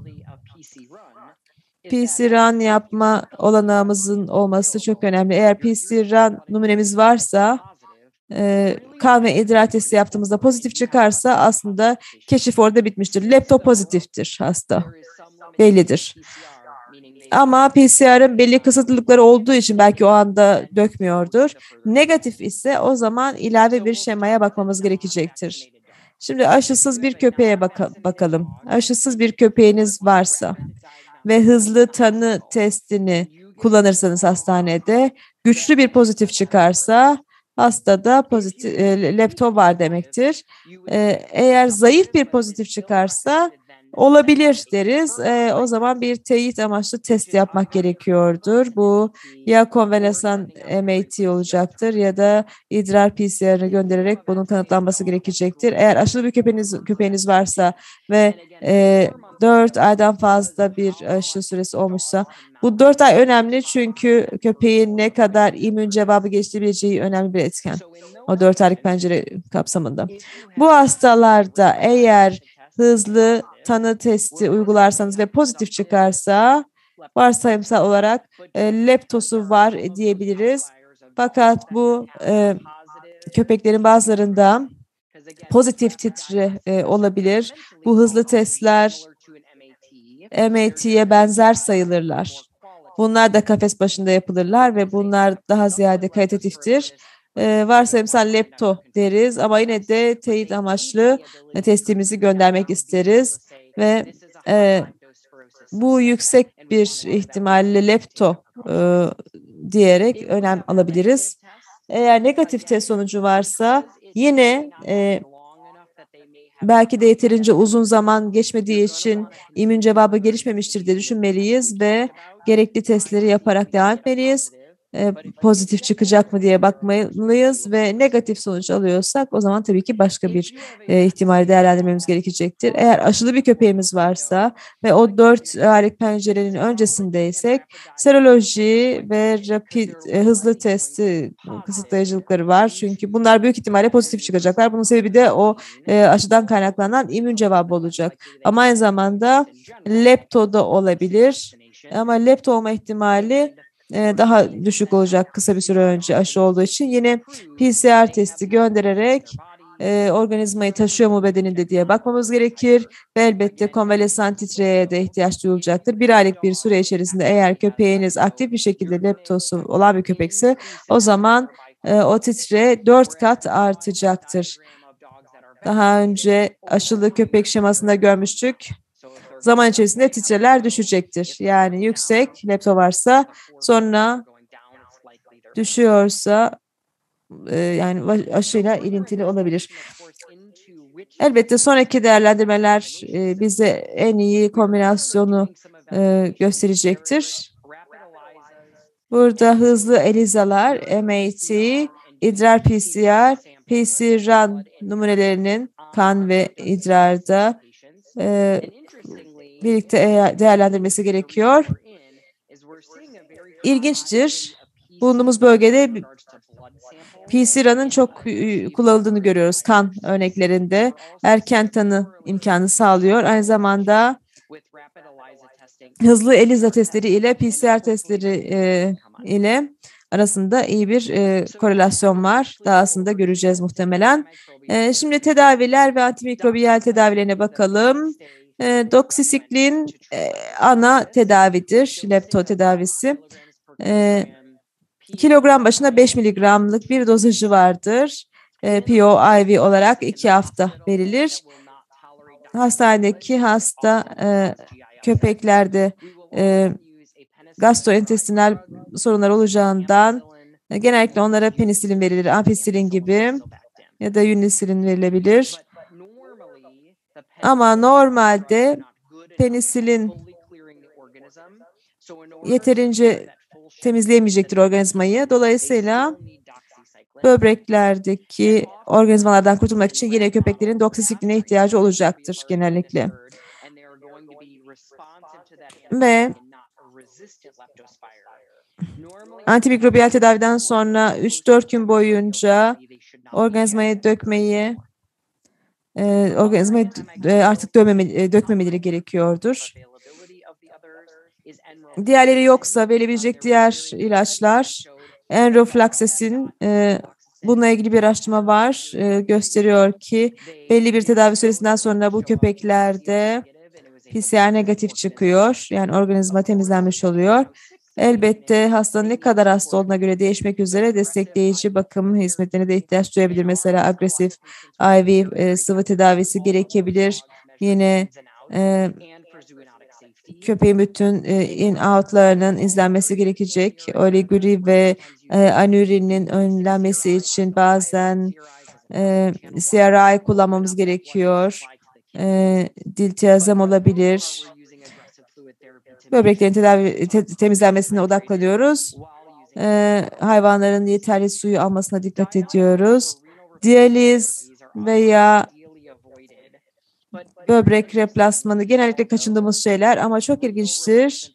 P C R N yapma olanağımızın olması çok önemli. Eğer P C R N numunemiz varsa, e, kan ve idrar testi yaptığımızda pozitif çıkarsa aslında keşif orada bitmiştir. Lepto pozitiftir hasta, bellidir. Ama P C R'ın belli kısıtlılıkları olduğu için belki o anda dökmüyordur. Negatif ise o zaman ilave bir şemaya bakmamız gerekecektir. Şimdi aşısız bir köpeğe baka bakalım. Aşısız bir köpeğiniz varsa ve hızlı tanı testini kullanırsanız hastanede güçlü bir pozitif çıkarsa hastada pozitif e, lepto var demektir. E, eğer zayıf bir pozitif çıkarsa olabilir deriz. E, o zaman bir teyit amaçlı test yapmak gerekiyordur. Bu ya konvalesan M A T olacaktır ya da idrar P C R'ını göndererek bunun kanıtlanması gerekecektir. Eğer aşılı bir köpeğiniz, köpeğiniz varsa ve e, dört aydan fazla bir aşı süresi olmuşsa, bu dört ay önemli çünkü köpeğin ne kadar immün cevabı geçirebileceği önemli bir etken. O dört aylık pencere kapsamında. Bu hastalarda eğer hızlı tanı testi uygularsanız ve pozitif çıkarsa varsayımsal olarak e, leptosu var diyebiliriz. Fakat bu e, köpeklerin bazılarında pozitif titre e, olabilir. Bu hızlı testler M A T'ye benzer sayılırlar. Bunlar da kafes başında yapılırlar ve bunlar daha ziyade kalitatiftir. Ee, varsayımsal lepto deriz ama yine de teyit amaçlı e, testimizi göndermek isteriz ve e, bu yüksek bir ihtimalle lepto e, diyerek önem alabiliriz. Eğer negatif test sonucu varsa yine e, belki de yeterince uzun zaman geçmediği için immün cevabı gelişmemiştir diye düşünmeliyiz ve gerekli testleri yaparak devam etmeliyiz. E, pozitif çıkacak mı diye bakmalıyız ve negatif sonuç alıyorsak o zaman tabii ki başka bir e, ihtimali değerlendirmemiz gerekecektir. Eğer aşılı bir köpeğimiz varsa ve o dört aylık pencerenin öncesindeysek seroloji ve rapid e, hızlı testi kısıtlayıcılıkları var. Çünkü bunlar büyük ihtimalle pozitif çıkacaklar. Bunun sebebi de o e, aşıdan kaynaklanan immün cevabı olacak. Ama aynı zamanda lepto da olabilir. Ama lepto olma ihtimali daha düşük olacak kısa bir süre önce aşı olduğu için. Yine P C R testi göndererek e, organizmayı taşıyor mu bedeninde diye bakmamız gerekir. Ve elbette konvalesan titreye de ihtiyaç duyulacaktır. Bir aylık bir süre içerisinde eğer köpeğiniz aktif bir şekilde leptosu olan bir köpekse o zaman e, o titre dört kat artacaktır. Daha önce aşılı köpek şemasında görmüştük. Zaman içerisinde titreler düşecektir. Yani yüksek lepto varsa sonra düşüyorsa e, yani aşıyla ilintili olabilir. Elbette sonraki değerlendirmeler e, bize en iyi kombinasyonu e, gösterecektir. Burada hızlı ELISA'lar, M A T, idrar P C R, P C R numunelerinin kan ve idrarda e, birlikte değerlendirmesi gerekiyor. İlginçtir. Bulunduğumuz bölgede P C R'ın çok kullanıldığını görüyoruz kan örneklerinde. Erken tanı imkanı sağlıyor. Aynı zamanda hızlı ELISA testleri ile P C R testleri e, ile arasında iyi bir e, korelasyon var. Daha aslında göreceğiz muhtemelen. E, şimdi tedaviler ve antimikrobiyal tedavilerine bakalım. E, doksisiklin e, ana tedavidir, lepto tedavisi. E, kilogram başına beş miligramlık bir dozajı vardır. E, P O I V olarak iki hafta verilir. Hastanedeki hasta e, köpeklerde e, gastrointestinal sorunlar olacağından e, genellikle onlara penisilin verilir, ampicillin gibi ya da unisilin verilebilir. Ama normalde penisilin yeterince temizleyemeyecektir organizmayı. Dolayısıyla böbreklerdeki organizmalardan kurtulmak için yine köpeklerin doksisikline ihtiyacı olacaktır genellikle. Ve antimikrobiyal tedaviden sonra üç dört gün boyunca organizmayı dökmeyi e, organizmayı e, artık dövmeme, e, dökmemeleri gerekiyordur. Diğerleri yoksa verilebilecek diğer ilaçlar enrofloxacin, e, bununla ilgili bir araştırma var. E, gösteriyor ki belli bir tedavi süresinden sonra bu köpeklerde P C R negatif çıkıyor. Yani organizma temizlenmiş oluyor. Elbette hastanın ne kadar hasta olduğuna göre değişmek üzere destekleyici bakım hizmetlerine de ihtiyaç duyabilir. Mesela agresif I V e, sıvı tedavisi gerekebilir. Yine e, köpeğin bütün e, in-out'larının izlenmesi gerekecek. Oliguri ve e, anürinin önlenmesi için bazen e, C R I kullanmamız gerekiyor. E, diltiazem olabilir. Böbreklerin tedavi, te, temizlenmesine odaklanıyoruz. E, hayvanların yeterli suyu almasına dikkat ediyoruz. Diyaliz veya böbrek replasmanı genellikle kaçındığımız şeyler ama çok ilginçtir.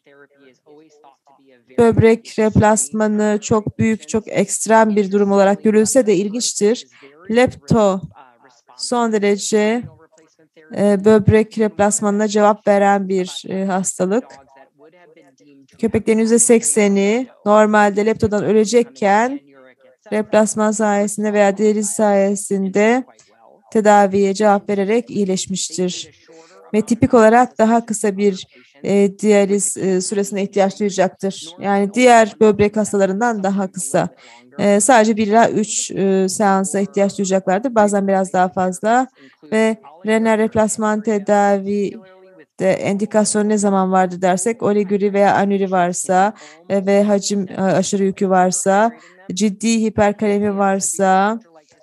Böbrek replasmanı çok büyük, çok ekstrem bir durum olarak görülse de ilginçtir. Lepto son derece e, böbrek replasmanına cevap veren bir e, hastalık. Köpeklerin yüzde sekseni normalde leptodan ölecekken replasman sayesinde veya diyaliz sayesinde tedaviye cevap vererek iyileşmiştir. ve tipik olarak daha kısa bir e, diyaliz e, süresine ihtiyaç duyacaktır. Yani diğer böbrek hastalarından daha kısa. E, sadece bir ila üç e, seansa ihtiyaç duyacaklardır. Bazen biraz daha fazla ve renal replasman tedavi de endikasyon ne zaman vardır dersek, oliguri veya anüri varsa e, ve hacim e, aşırı yükü varsa, ciddi hiperkalemi varsa,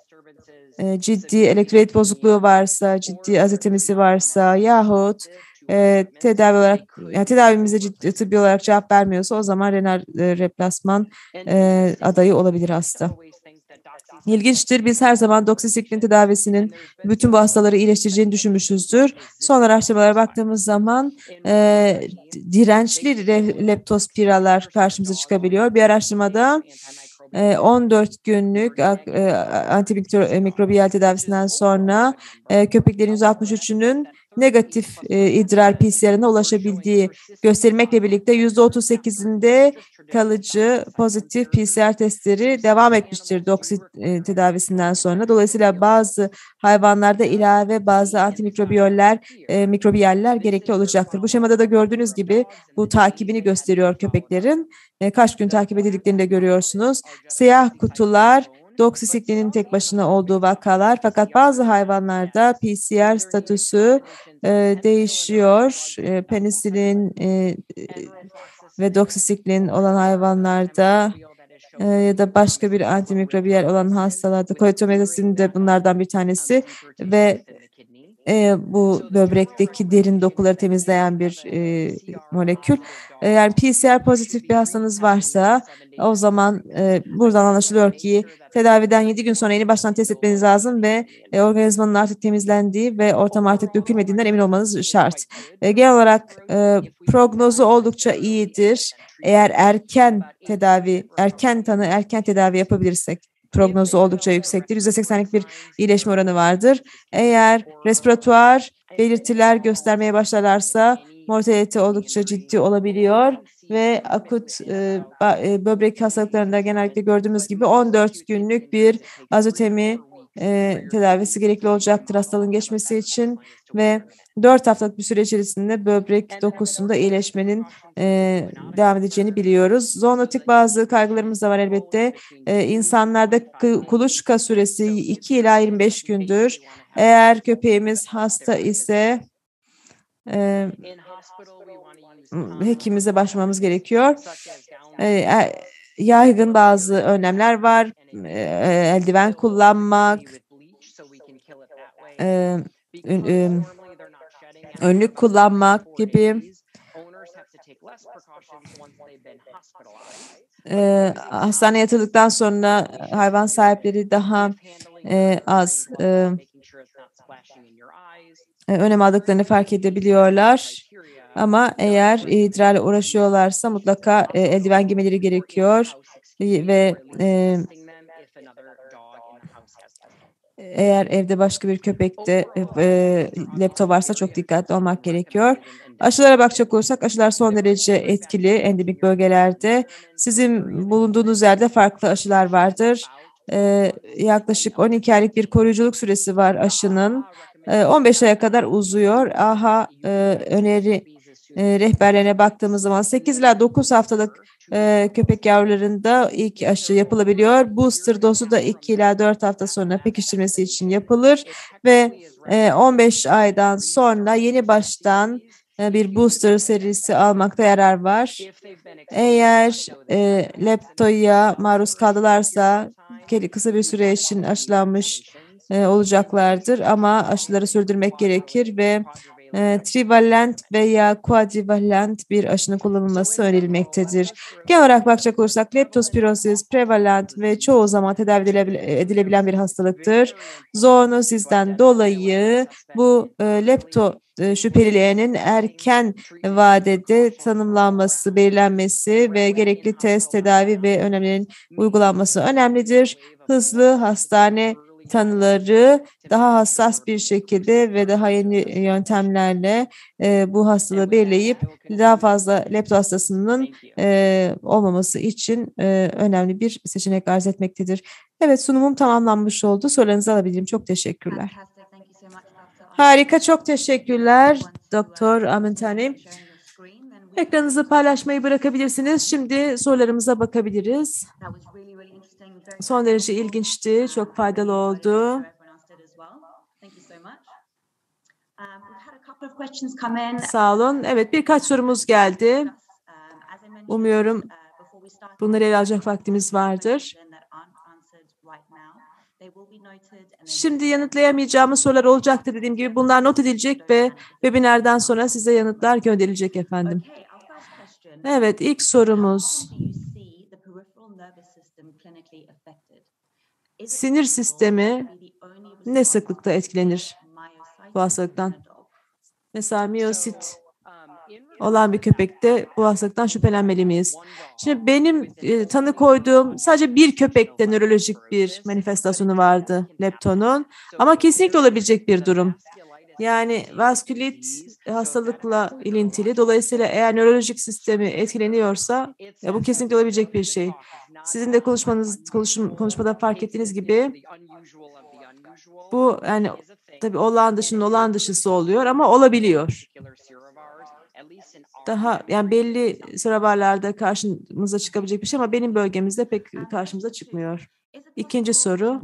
e, ciddi elektrolit bozukluğu varsa, ciddi azitemisi varsa yahut e, tedavi olarak, yani tedavimize ciddi tıbbi olarak cevap vermiyorsa, o zaman renal e, replasman e, adayı olabilir hasta. İlginçtir. Biz her zaman doksisiklin tedavisinin bütün bu hastaları iyileştireceğini düşünmüşüzdür. Son araştırmalara baktığımız zaman e, dirençli leptospiralar karşımıza çıkabiliyor. Bir araştırmada e, on dört günlük e, antimikrobiyal tedavisinden sonra e, köpeklerin yüzde altmış üçünün negatif e, idrar P C R'ına ulaşabildiği gösterilmekle birlikte yüzde otuz sekizinde kalıcı pozitif P C R testleri devam etmiştir doksi e, tedavisinden sonra. Dolayısıyla bazı hayvanlarda ilave bazı antimikrobiyoller, e, mikrobiyeller gerekli olacaktır. Bu şemada da gördüğünüz gibi bu takibini gösteriyor köpeklerin. E, kaç gün takip edildiklerini de görüyorsunuz. Siyah kutular doksisiklinin tek başına olduğu vakalar, fakat bazı hayvanlarda P C R statüsü e, değişiyor. E, penisilin e, ve doksisiklin olan hayvanlarda e, ya da başka bir antimikrobiyal olan hastalarda, koitomycin de bunlardan bir tanesi ve e, bu böbrekteki derin dokuları temizleyen bir e, molekül. E, yani P C R pozitif bir hastanız varsa, o zaman e, buradan anlaşılıyor ki tedaviden yedi gün sonra yeni baştan test etmeniz lazım ve e, organizmanın artık temizlendiği ve ortama artık dökülmediğinden emin olmanız şart. E, genel olarak e, prognozu oldukça iyidir. Eğer erken tedavi, erken tanı, erken tedavi yapabilirsek prognozu oldukça yüksektir. yüzde seksenlik bir iyileşme oranı vardır. Eğer respiratuar belirtiler göstermeye başlarlarsa mortalite oldukça ciddi olabiliyor ve akut e, böbrek hastalıklarında genellikle gördüğümüz gibi on dört günlük bir azotemi e, tedavisi gerekli olacaktır hastalığın geçmesi için ve dört haftalık bir süre içerisinde böbrek dokusunda iyileşmenin e, devam edeceğini biliyoruz. Zoonotik bazı kaygılarımız da var elbette. E, insanlarda kuluçka süresi iki ila yirmi beş gündür. Eğer köpeğimiz hasta ise e, hekimimize başvurmamız gerekiyor. E, yaygın bazı önlemler var. E, eldiven kullanmak, e, önlük kullanmak gibi. E, hastaneye yatırdıktan sonra hayvan sahipleri daha e, az e, önem aldıklarını fark edebiliyorlar. Ama eğer idrarla uğraşıyorlarsa mutlaka e, eldiven giymeleri gerekiyor ve e, eğer evde başka bir köpekte e, lepto varsa çok dikkatli olmak gerekiyor. Aşılara bakacak olursak, aşılar son derece etkili endemik bölgelerde. Sizin bulunduğunuz yerde farklı aşılar vardır. E, yaklaşık on iki aylık bir koruyuculuk süresi var aşının. E, on beş aya kadar uzuyor. AHA e, öneri e, rehberlerine baktığımız zaman sekiz ila dokuz haftalık e, köpek yavrularında ilk aşı yapılabiliyor. Booster dozu da iki ila dört hafta sonra pekiştirmesi için yapılır ve e, on beş aydan sonra yeni baştan e, bir booster serisi almakta yarar var. Eğer e, leptoya maruz kaldılarsa kısa bir süre için aşılanmış e, olacaklardır ama aşıları sürdürmek gerekir ve e, trivalent veya quadrivalent bir aşının kullanılması önerilmektedir. Genel olarak bakacak olursak leptospirozis prevalent ve çoğu zaman tedavi edilebilen bir hastalıktır. Zoonozisten dolayı bu e, lepto e, şüphelilerinin erken vadede tanımlanması, belirlenmesi ve gerekli test, tedavi ve önlemlerin uygulanması önemlidir. Hızlı hastane tanıları daha hassas bir şekilde ve daha yeni yöntemlerle e, bu hastalığı belirleyip daha fazla lepto hastasının e, olmaması için e, önemli bir seçenek arz etmektedir. Evet, sunumum tamamlanmış oldu. Sorularınızı alabilirim. Çok teşekkürler. Harika, çok teşekkürler Doktor Amintani. Ekranınızı paylaşmayı bırakabilirsiniz. Şimdi sorularımıza bakabiliriz. Son derece ilginçti, çok faydalı oldu. Sağ olun. Evet, birkaç sorumuz geldi. Umuyorum bunları ele alacak vaktimiz vardır. Şimdi yanıtlayamayacağımız sorular olacaktır dediğim gibi. Bunlar not edilecek ve webinardan sonra size yanıtlar gönderilecek efendim. Evet, ilk sorumuz. Sinir sistemi ne sıklıkta etkilenir bu hastalıktan? Mesela miyosit olan bir köpekte bu hastalıktan şüphelenmeli miyiz? Şimdi benim e, tanı koyduğum sadece bir köpekte nörolojik bir manifestasyonu vardı leptonun, ama kesinlikle olabilecek bir durum. Yani vaskülit hastalıkla ilintili. Dolayısıyla eğer nörolojik sistemi etkileniyorsa ya bu kesinlikle olabilecek bir şey. Sizin de konuşmanız konuşum, konuşmada fark ettiğiniz gibi bu yani tabii olağan dışının olağan dışısı oluyor ama olabiliyor. Daha yani belli sırabarlarda karşımıza çıkabilecek bir şey ama benim bölgemizde pek karşımıza çıkmıyor. İkinci soru.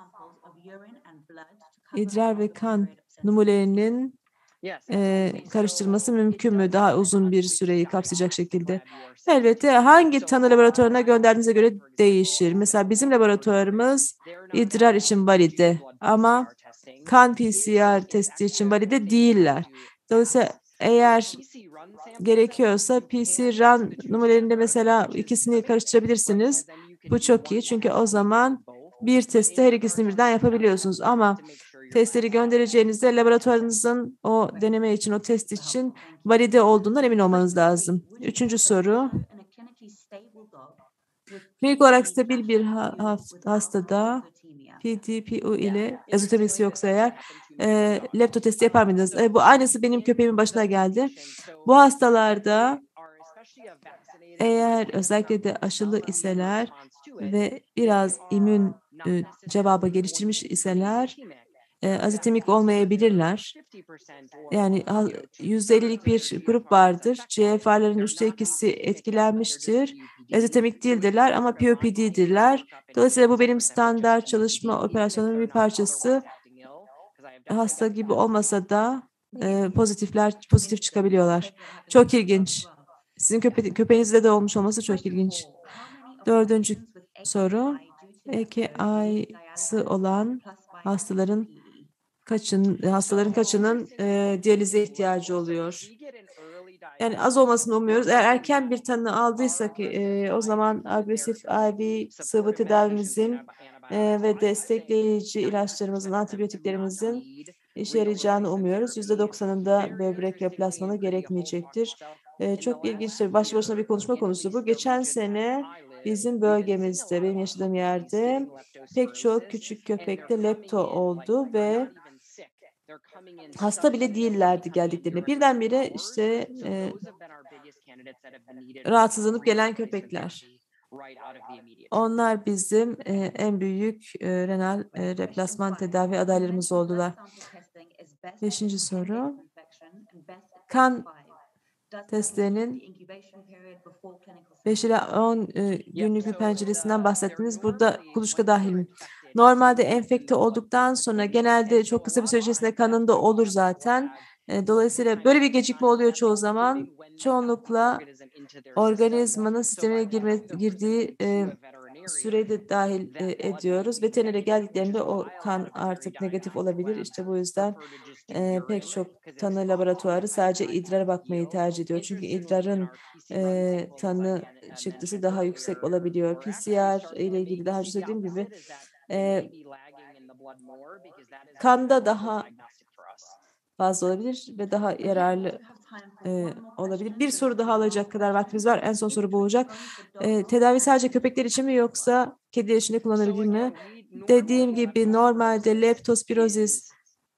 İdrar ve kan numunelerinin e, karıştırılması mümkün mü? Daha uzun bir süreyi kapsayacak şekilde. Elbette hangi tanı laboratuvarına gönderdiğinize göre değişir. Mesela bizim laboratuvarımız idrar için valide ama kan P C R testi için valide değiller. Dolayısıyla eğer gerekiyorsa P C R numunelerinde mesela ikisini karıştırabilirsiniz. Bu çok iyi çünkü o zaman bir testte her ikisini birden yapabiliyorsunuz ama testleri göndereceğinizde laboratuvarınızın o deneme için, o test için valide olduğundan emin olmanız lazım. Üçüncü soru. Klinik olarak stabil bir hastada P D P U ile ezotemisi yoksa eğer e, lepto testi yapar mıydınız? E, bu aynısı benim köpeğimin başına geldi. Bu hastalarda eğer özellikle de aşılı iseler ve biraz immün e, cevabı geliştirmiş iseler e, azitemik olmayabilirler. Yani yüzde ellilik bir grup vardır. C F R'ların üçte ikisi etkilenmiştir. Azitemik değildirler ama P O P D'dirler. Dolayısıyla bu benim standart çalışma operasyonunun bir parçası. Hasta gibi olmasa da e, pozitifler pozitif çıkabiliyorlar. Çok ilginç. Sizin köpe köpeğinizde de olmuş olması çok ilginç. Dördüncü soru. E K I'sı olan hastaların kaçın hastaların kaçının e, diyalize ihtiyacı oluyor. Yani az olmasını umuyoruz. Eğer erken bir tanı aldıysak e, o zaman agresif I V sıvı tedavimizin e, ve destekleyici ilaçlarımızın, antibiyotiklerimizin işe yarayacağını umuyoruz. yüzde doksanında böbrek replasmanı gerekmeyecektir. E, çok ilginç, başlı başına bir konuşma konusu bu. Geçen sene bizim bölgemizde, benim yaşadığım yerde pek çok küçük köpekte lepto oldu ve hasta bile değillerdi geldiklerinde. Birdenbire işte e, rahatsızlanıp gelen köpekler. Onlar bizim e, en büyük e, renal e, replasman tedavi adaylarımız oldular. Beşinci soru. Kan testlerinin beş ila on e, günlük bir penceresinden bahsettiniz. Burada kuluçka dahil mi? Normalde enfekte olduktan sonra genelde çok kısa bir süre içerisinde kanında olur zaten. E, dolayısıyla böyle bir gecikme oluyor çoğu zaman. Çoğunlukla organizmanın sistemine girme, girdiği e, süreyi de dahil e, ediyoruz. Veterinere geldiklerinde o kan artık negatif olabilir. İşte bu yüzden e, pek çok tanı laboratuvarı sadece idrara bakmayı tercih ediyor. Çünkü idrarın e, tanı çıktısı daha yüksek olabiliyor. P C R ile ilgili daha önce söylediğim gibi e, kanda daha fazla olabilir ve daha yararlı e, olabilir. Bir soru daha alacak kadar vaktimiz var. En son soru bu olacak. E, tedavi sadece köpekler için mi yoksa kediler için de kullanılabilir mi? Dediğim gibi normalde leptospirozis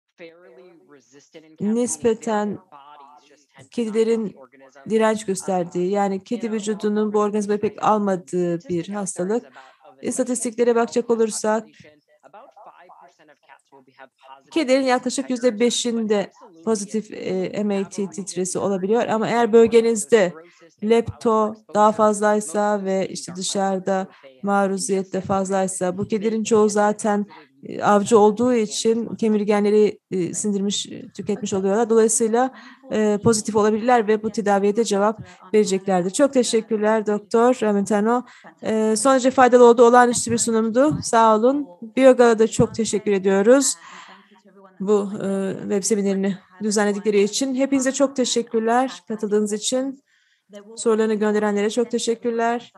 nispeten kedilerin direnç gösterdiği, yani kedi vücudunun bu organizmayı pek almadığı bir hastalık. İstatistiklere bakacak olursak Kedilerin yaklaşık yüzde beşinde pozitif e, M A T titresi olabiliyor ama eğer bölgenizde lepto daha fazlaysa ve işte dışarıda maruziyette fazlaysa, bu kedilerin çoğu zaten e, avcı olduğu için kemirgenleri e, sindirmiş, e, tüketmiş oluyorlar. Dolayısıyla e, pozitif olabilirler ve bu tedaviye de cevap vereceklerdir. Çok teşekkürler Doktor Ramitano. E, son derece faydalı oldu. Olağanüstü bir sunumdu. Sağ olun. Biyogala'da çok teşekkür ediyoruz bu e, web seminerini düzenledikleri için. Hepinize çok teşekkürler katıldığınız için. Sorularını gönderenlere çok teşekkürler.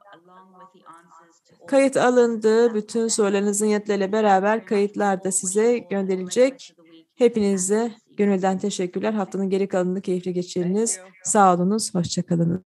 Kayıt alındı. Bütün sorularınızın yanıtlarıyla beraber kayıtlar da size gönderilecek. Hepinize gönülden teşekkürler. Haftanın geri kalanını keyifli geçiriniz. Sağ olunuz, hoşça kalın.